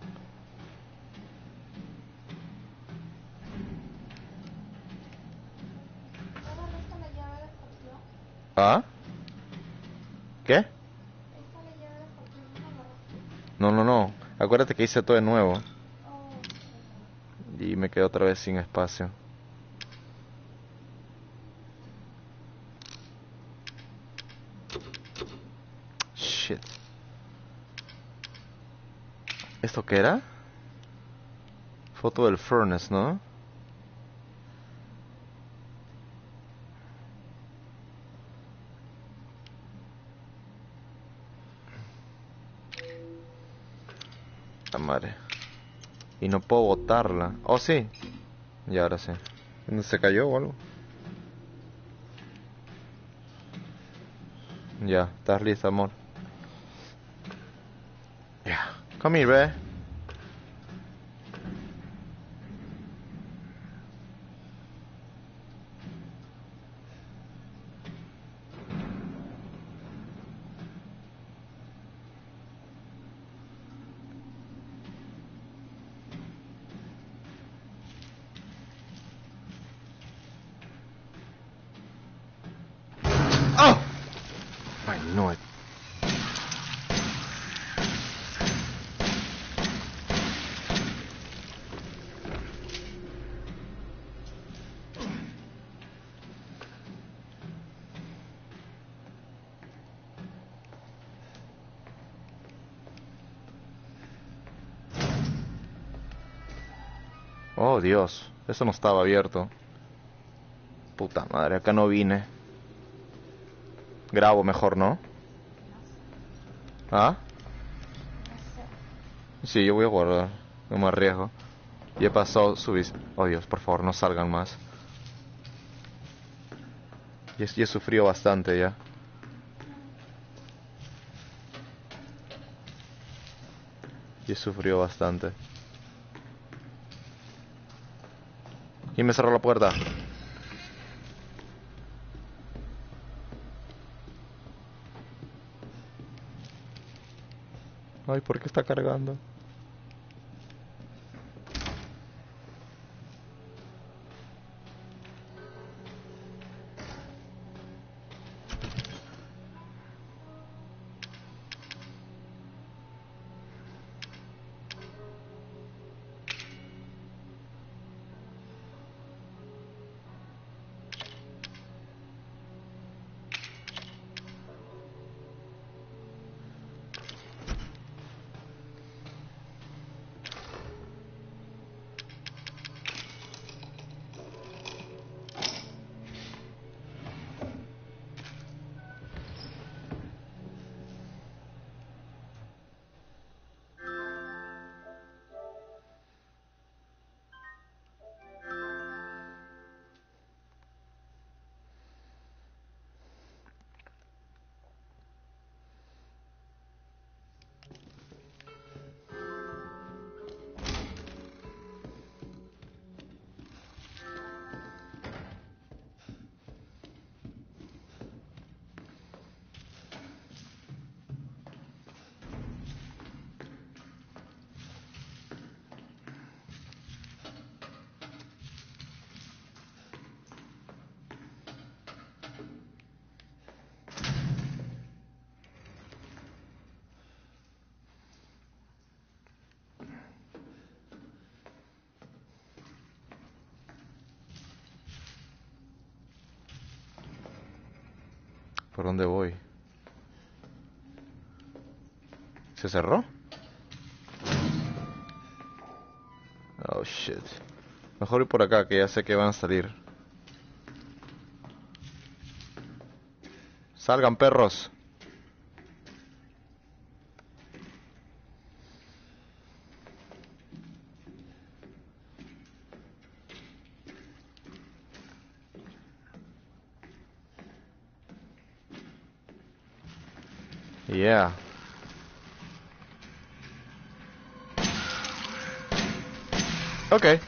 ¿No agarraste la llave de función? ¿Ah? ¿Qué? ¿Esta la llave de función no la agarraste? No, no, no. Acuérdate que hice todo de nuevo. Oh, Y me quedé otra vez sin espacio. Shit. ¿Esto qué era? Foto del furnace, ¿no? La madre. Y no puedo botarla. Oh, sí. Y ahora sí. ¿No se cayó o algo? Ya, estás lista, amor. Ya. Come here, babe. ¡Oh! I knew it. Oh, Dios. Eso no estaba abierto. Puta madre, acá no vine. Grabo mejor, ¿no? ¿Ah? Sí, yo voy a guardar. No me arriesgo. Y he pasado su vis... Oh, Dios, por favor, no salgan más. Y, es- y he sufrido bastante ya. Y he sufrido bastante. Y me cerró la puerta. Ay, ¿por qué está cargando? ¿Por dónde voy? ¿Se cerró? Oh, shit. Mejor ir por acá, que ya sé que van a salir. Salgan, perros. Yeah. Okay.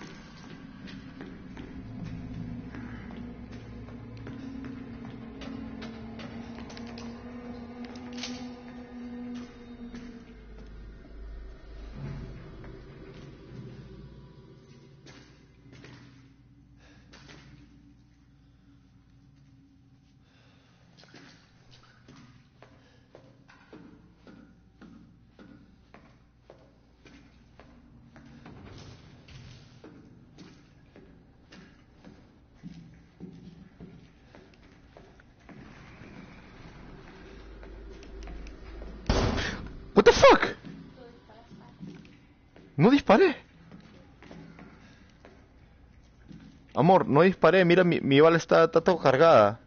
What the fuck? No disparé. Amor, no disparé. Mira, mi, mi bala está, está todo cargada.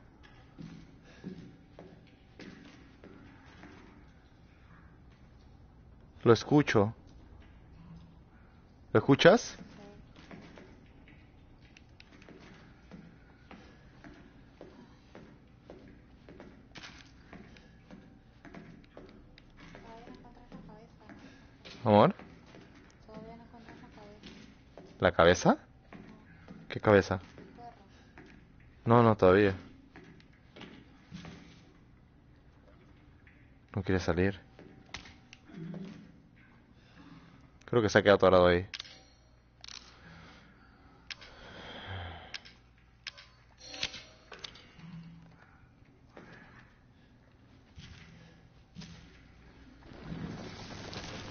Lo escucho. ¿Lo escuchas? Amor, Todavía no encontré esa cabeza. ¿la cabeza? ¿Qué cabeza? Perro. No, no, todavía. No quiere salir. Creo que se ha quedado atorado ahí.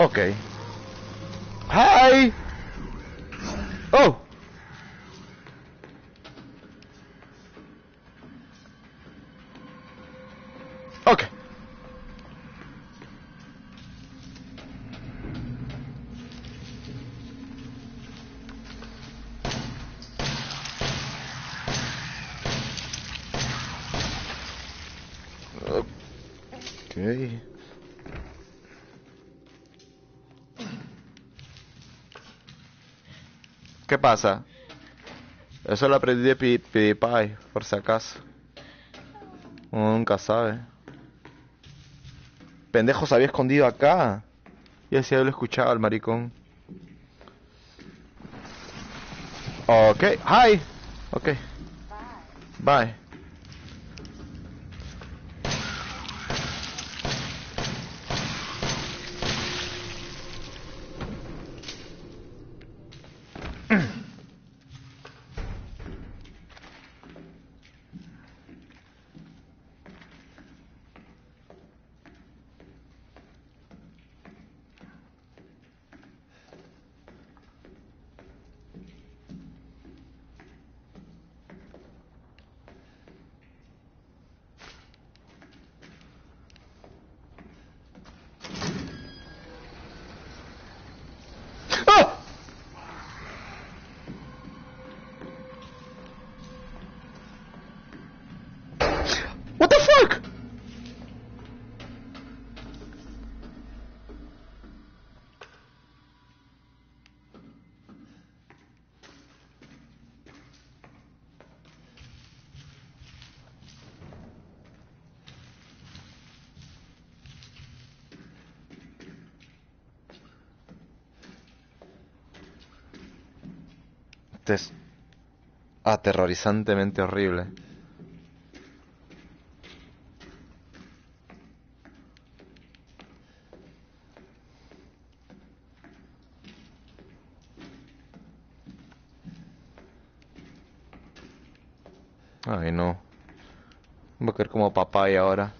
Ok. Hi. Oh. Ok. Ok. ¿Qué pasa? Eso lo aprendí de Pi- PewDiePie, por si acaso. Uno nunca sabe. Pendejo se había escondido acá. Y así lo escuchaba el maricón. Ok, hi. Ok, bye. ¡Ah! What the fuck? Este es aterrorizantemente horrible. Ay, no. Voy a caer como papaya ahora.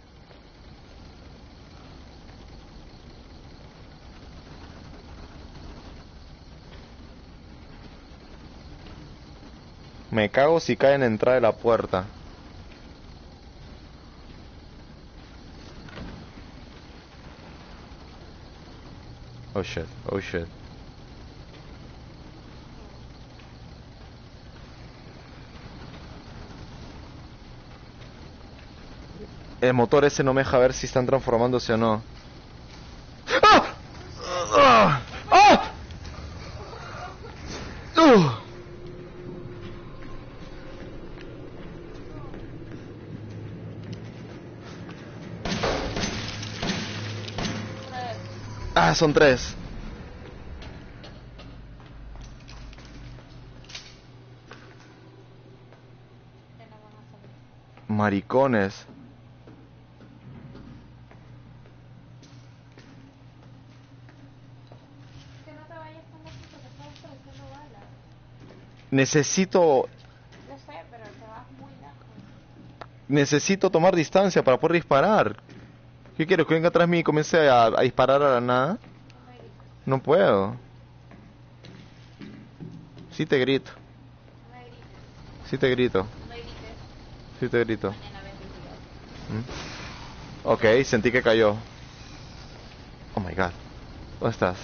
Me cago si cae en la entrada de la puerta. Oh shit, oh shit. El motor ese no me deja ver si están transformándose o no. ¡Ah! ¡Ah! ¡Ah! ¡Uh! Ah, son tres. Que no van a salir. Maricones. Que no te vayas tan lejos porque estás apareciendo balas. Necesito... Yo sé, pero te vas muy lejos. Necesito tomar distancia para poder disparar. ¿Qué quiero? ¿Que venga atrás de mí y comience a, a disparar a la nada? No me grites, No puedo. Sí te grito. no me grites, Sí te grito. no me grites. Sí te grito. Mañana ves el video. ¿Mm? Ok, sentí que cayó. Oh my god. ¿Dónde estás?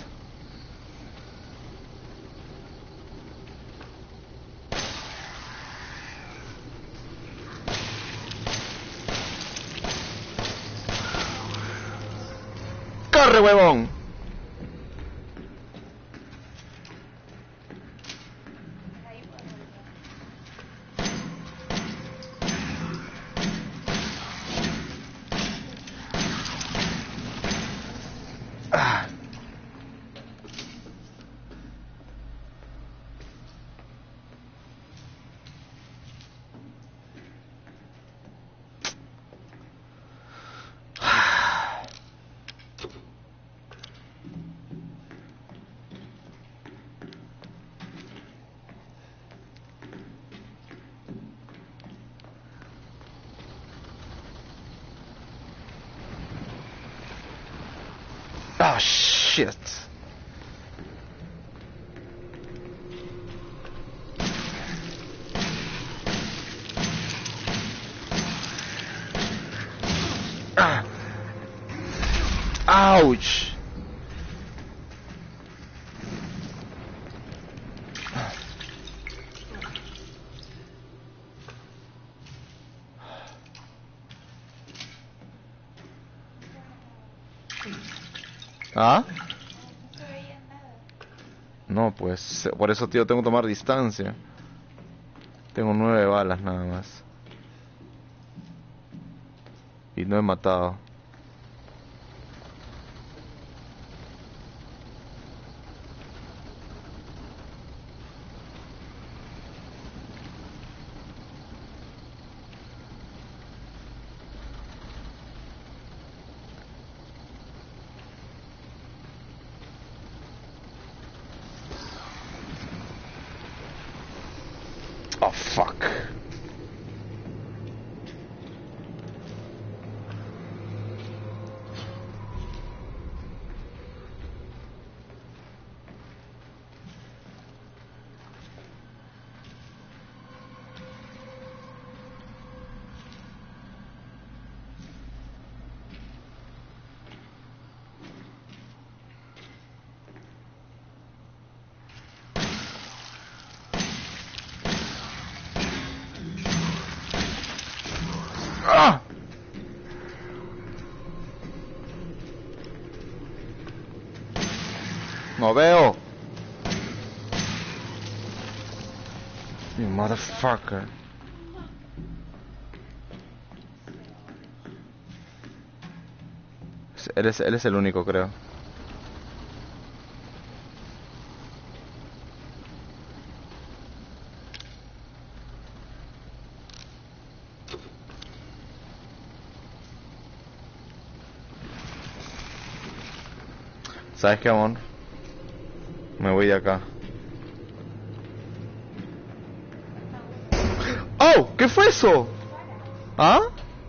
¡Corre, huevón! Ahí puedes volver. Ah. Oh, shit. shit. Ah. Ouch. ¿Ah? No se veía nada. No, pues por eso, tío, tengo que tomar distancia. Tengo nueve balas nada más. Y no he matado. Oh, fuck. ¡Ah! No veo. You motherfucker. Él es, él es el único, creo. ¿Sabes qué, amor? Me voy de acá. ¡Oh! ¿Qué fue eso? ¿Ah?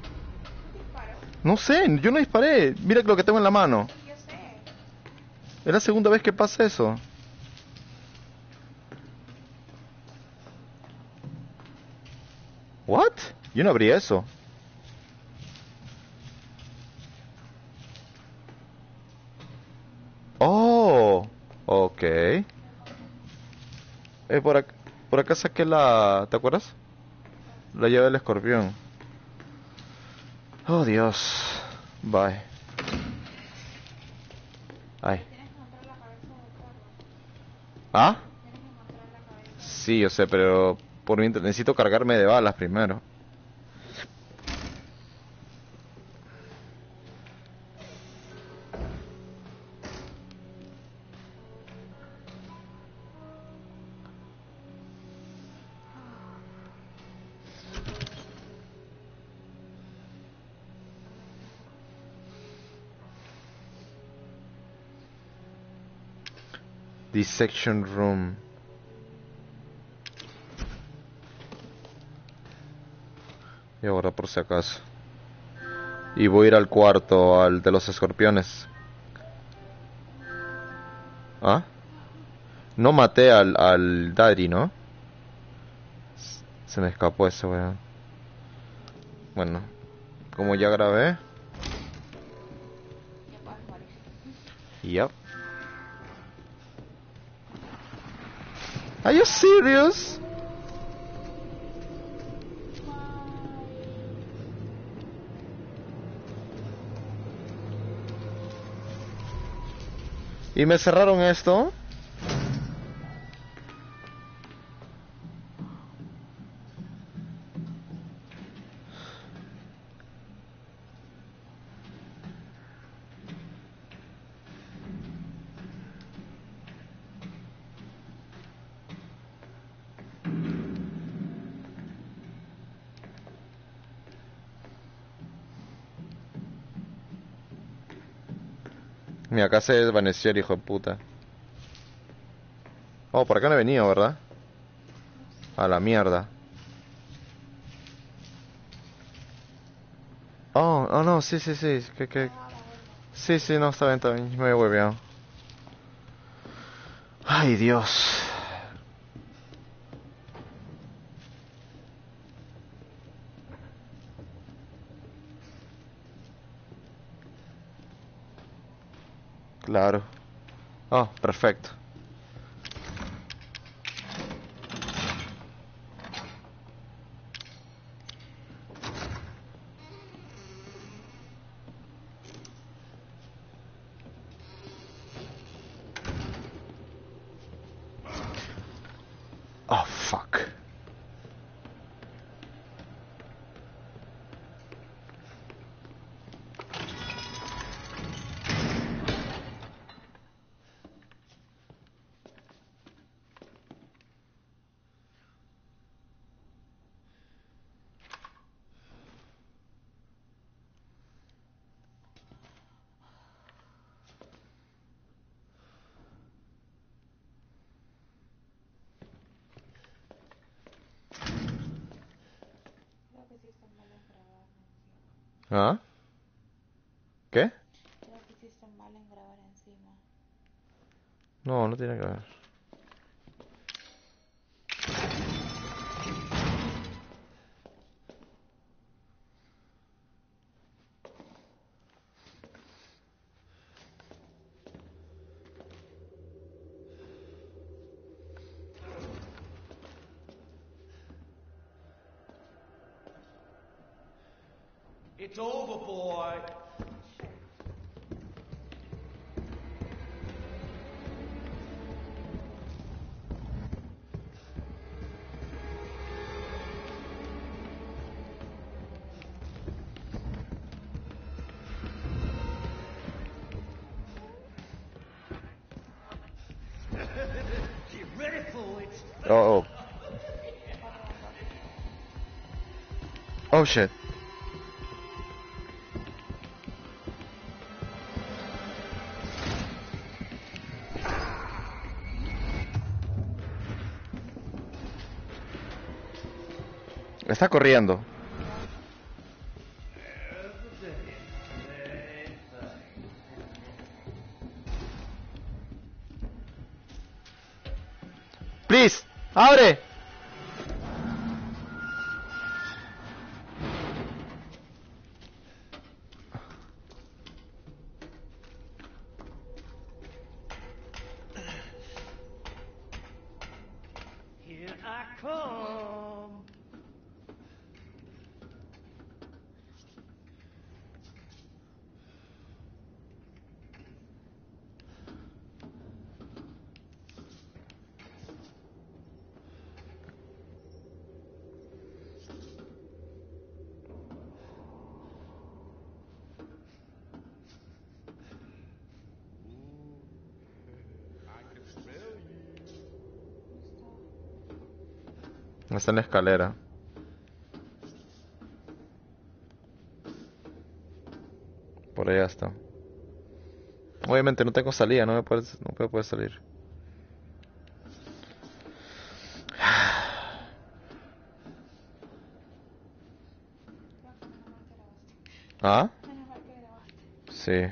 No sé, yo no disparé. Mira lo que tengo en la mano. Yo sé. Es la segunda vez que pasa eso. ¿What? Yo no abrí eso. Oh, ok. Eh, por acá, por acá saqué la... ¿Te acuerdas? La llave del escorpión. Oh, Dios. Bye. Ay. Tienes que encontrar la cabeza de Carlos. ¿Ah? Tienes que encontrar la cabeza. Sí, yo sé, pero por mientras necesito cargarme de balas primero. Dissection room. Y ahora por si acaso. Y voy a ir al cuarto, al de los escorpiones. ¿Ah? No maté al, al Daddy, ¿no? Se me escapó ese weón. Bueno, como ya grabé. Ya puedes morir. Yep. Are you serious? ¿Y me cerraron esto? Mira, acá se desvaneció el hijo de puta. Oh, por acá no he venido, ¿verdad? A la mierda. Oh, oh no, sí, sí, sí. Que, que... Sí, sí, no, está bien, está bien. Me he hueveado. Ay, Dios. Claro. Oh, perfecto. Oh, fuck. Creo que hiciste mal en grabar encima. ¿Ah? ¿Qué? Creo que hiciste mal en grabar encima. No, no tiene que ver. It's over, boy. Get ready for it. Oh, oh. Oh, shit. Está corriendo. Please, abre. Here I come. Está en la escalera. Por allá está. Obviamente no tengo salida, no me puedes, no puedo poder salir. ¿Ah? Menos mal que grabaste. Sí.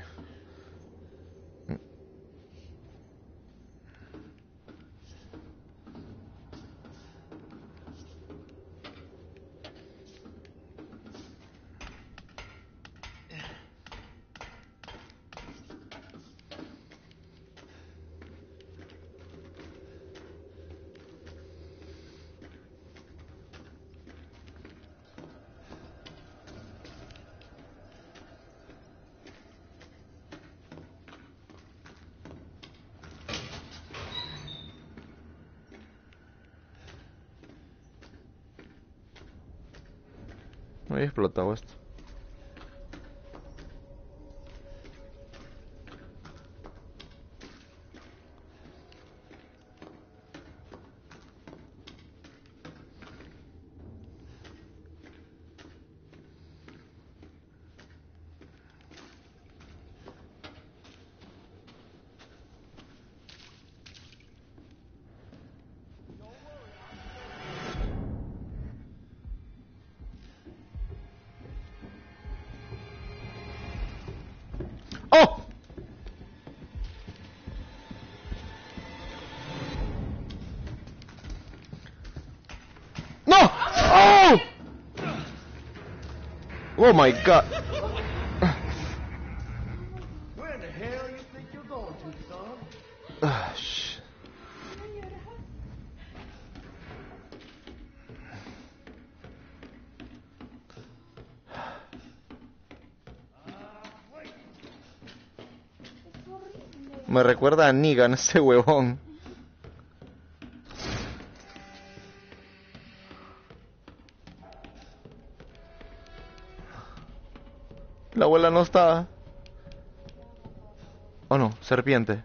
No había explotado esto. Oh my god. Where in the hell you think you're going to, son? Ah, sh- Me recuerda a Negan ese huevón. La abuela no está. Oh no, serpiente.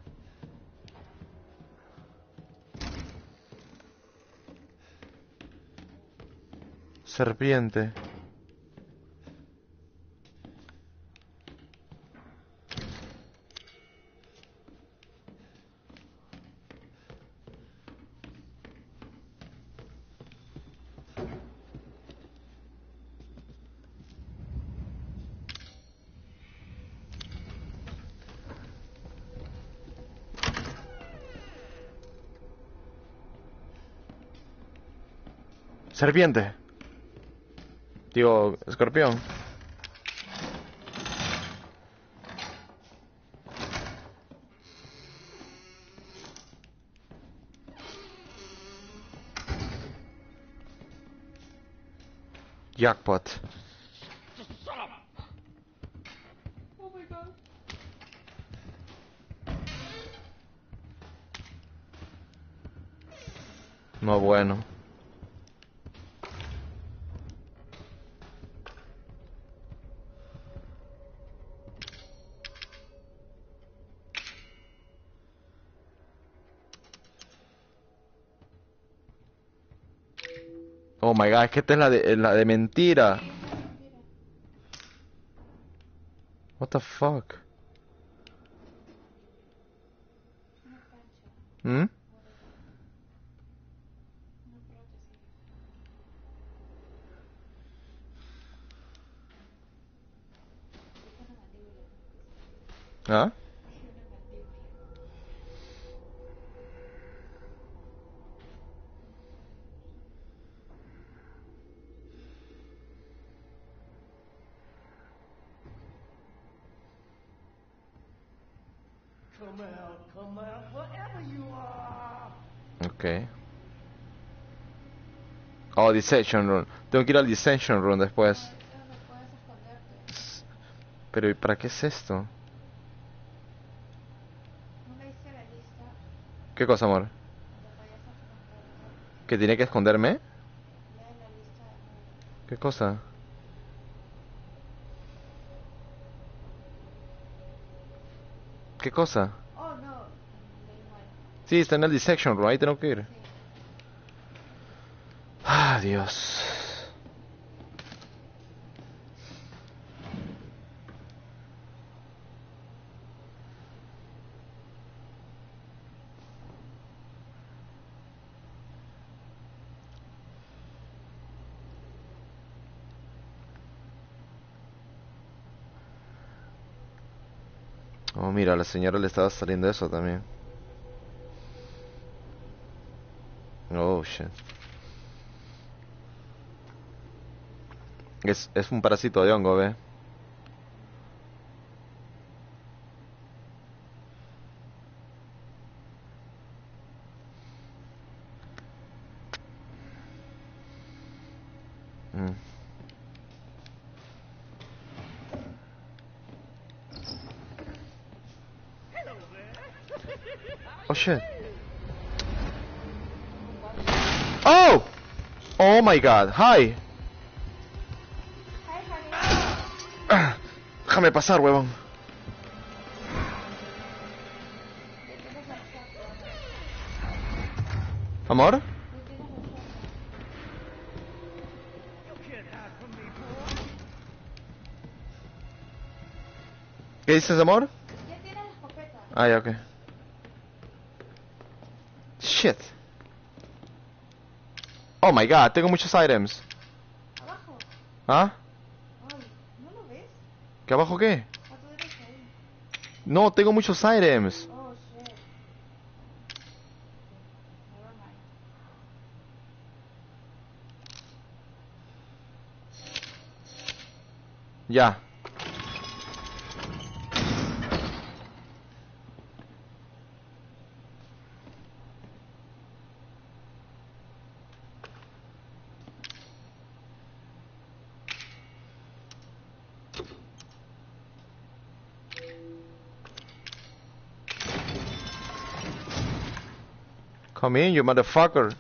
Serpiente. Serpiente. Digo, escorpión. Jackpot. Oh my god. No bueno. Oh my god, es que esta es la de, la de mentira. What the fuck? ¿Mm? ¿Ah? Come out, come out, wherever you are. Ok. Oh, Dissection Room. Tengo que ir al Dissection Room después. Es donde puedes esconderte. Pero ¿y para qué es esto? No le hice la lista ¿Qué cosa, amor? donde vayas a esconderte. ¿Que tiene que esconderme? Lee la lista de nuevo. ¿Qué cosa? ¿Qué cosa? Oh no, leí mal. Sí, está en el Dissection Room, ahí tengo que ir. Sí. Ah, Dios. Oh, mira, a la señora le estaba saliendo eso también. Oh, shit. Es, es un parásito de hongo, ¿ve? Mm. Oh, shit. Oh! Oh my god, hi. Hi, honey. Ah, déjame pasar, huevón. Ya tienes la shotgun. ¿Amor? Ya tienes la shotgun. You can't hide from me, boy. ¿Qué dices, amor? Ya tienes la escopeta. Ah, ya, ok. Shit. Oh my god, tengo muchos items. Abajo. ¿Ah? Ay, ¿no lo ves? ¿Qué abajo qué? A tu derecha ahí. No, tengo muchos items. Oh shit. Never mind. Ya. Come in, you motherfucker.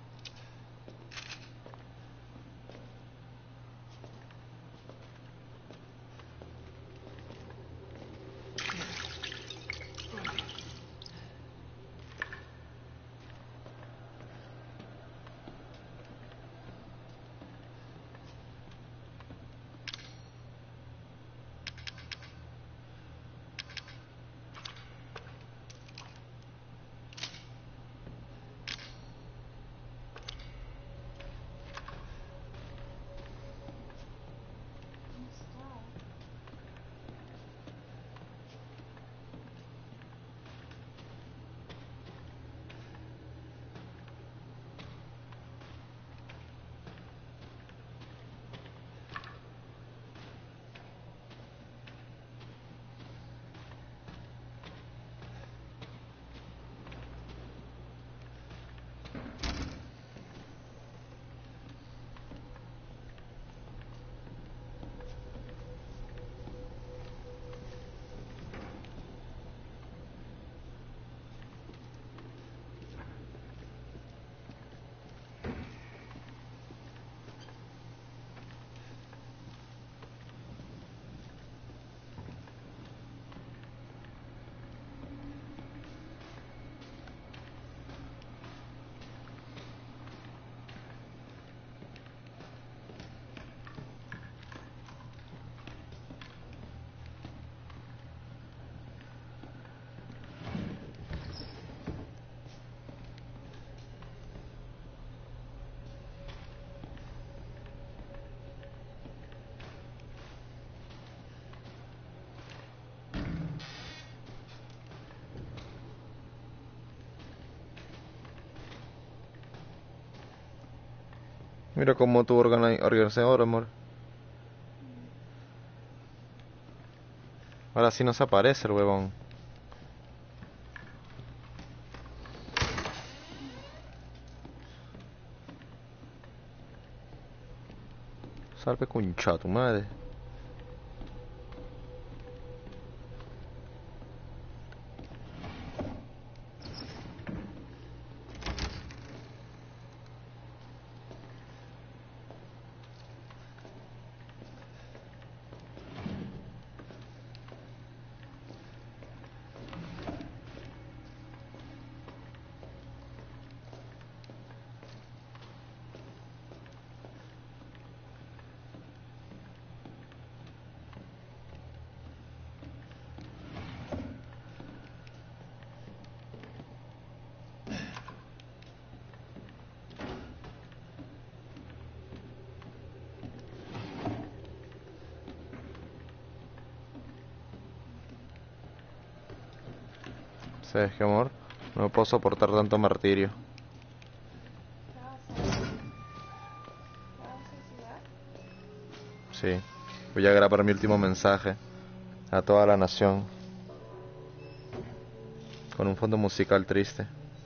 Mira cómo tu organi- organizador, amor. Ahora sí nos aparece el huevón. Salve concha tu madre. ¿Sabes qué, amor? No puedo soportar tanto martirio. ¿Qué vas a hacer? ¿Te vas a suicidar? Sí. Voy a grabar mi último mensaje a toda la nación. Con un fondo musical triste.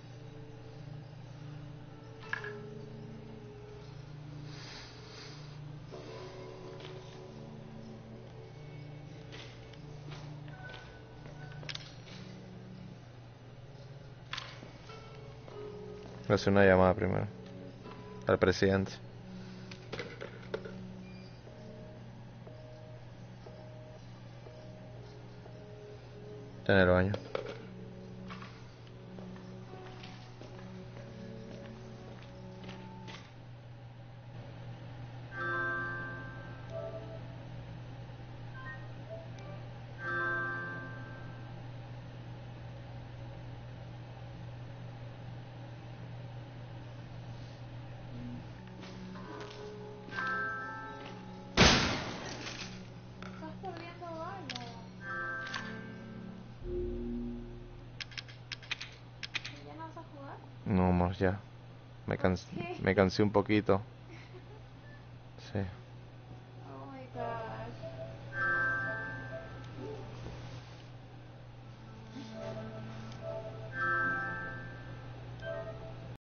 Voy a hacer una llamada primero. Al presidente. Está en el baño. Estás perdiendo balas. ¿Y ya no vas a jugar? No, amor, ya. Me, ¿Por cans qué? me cansé un poquito.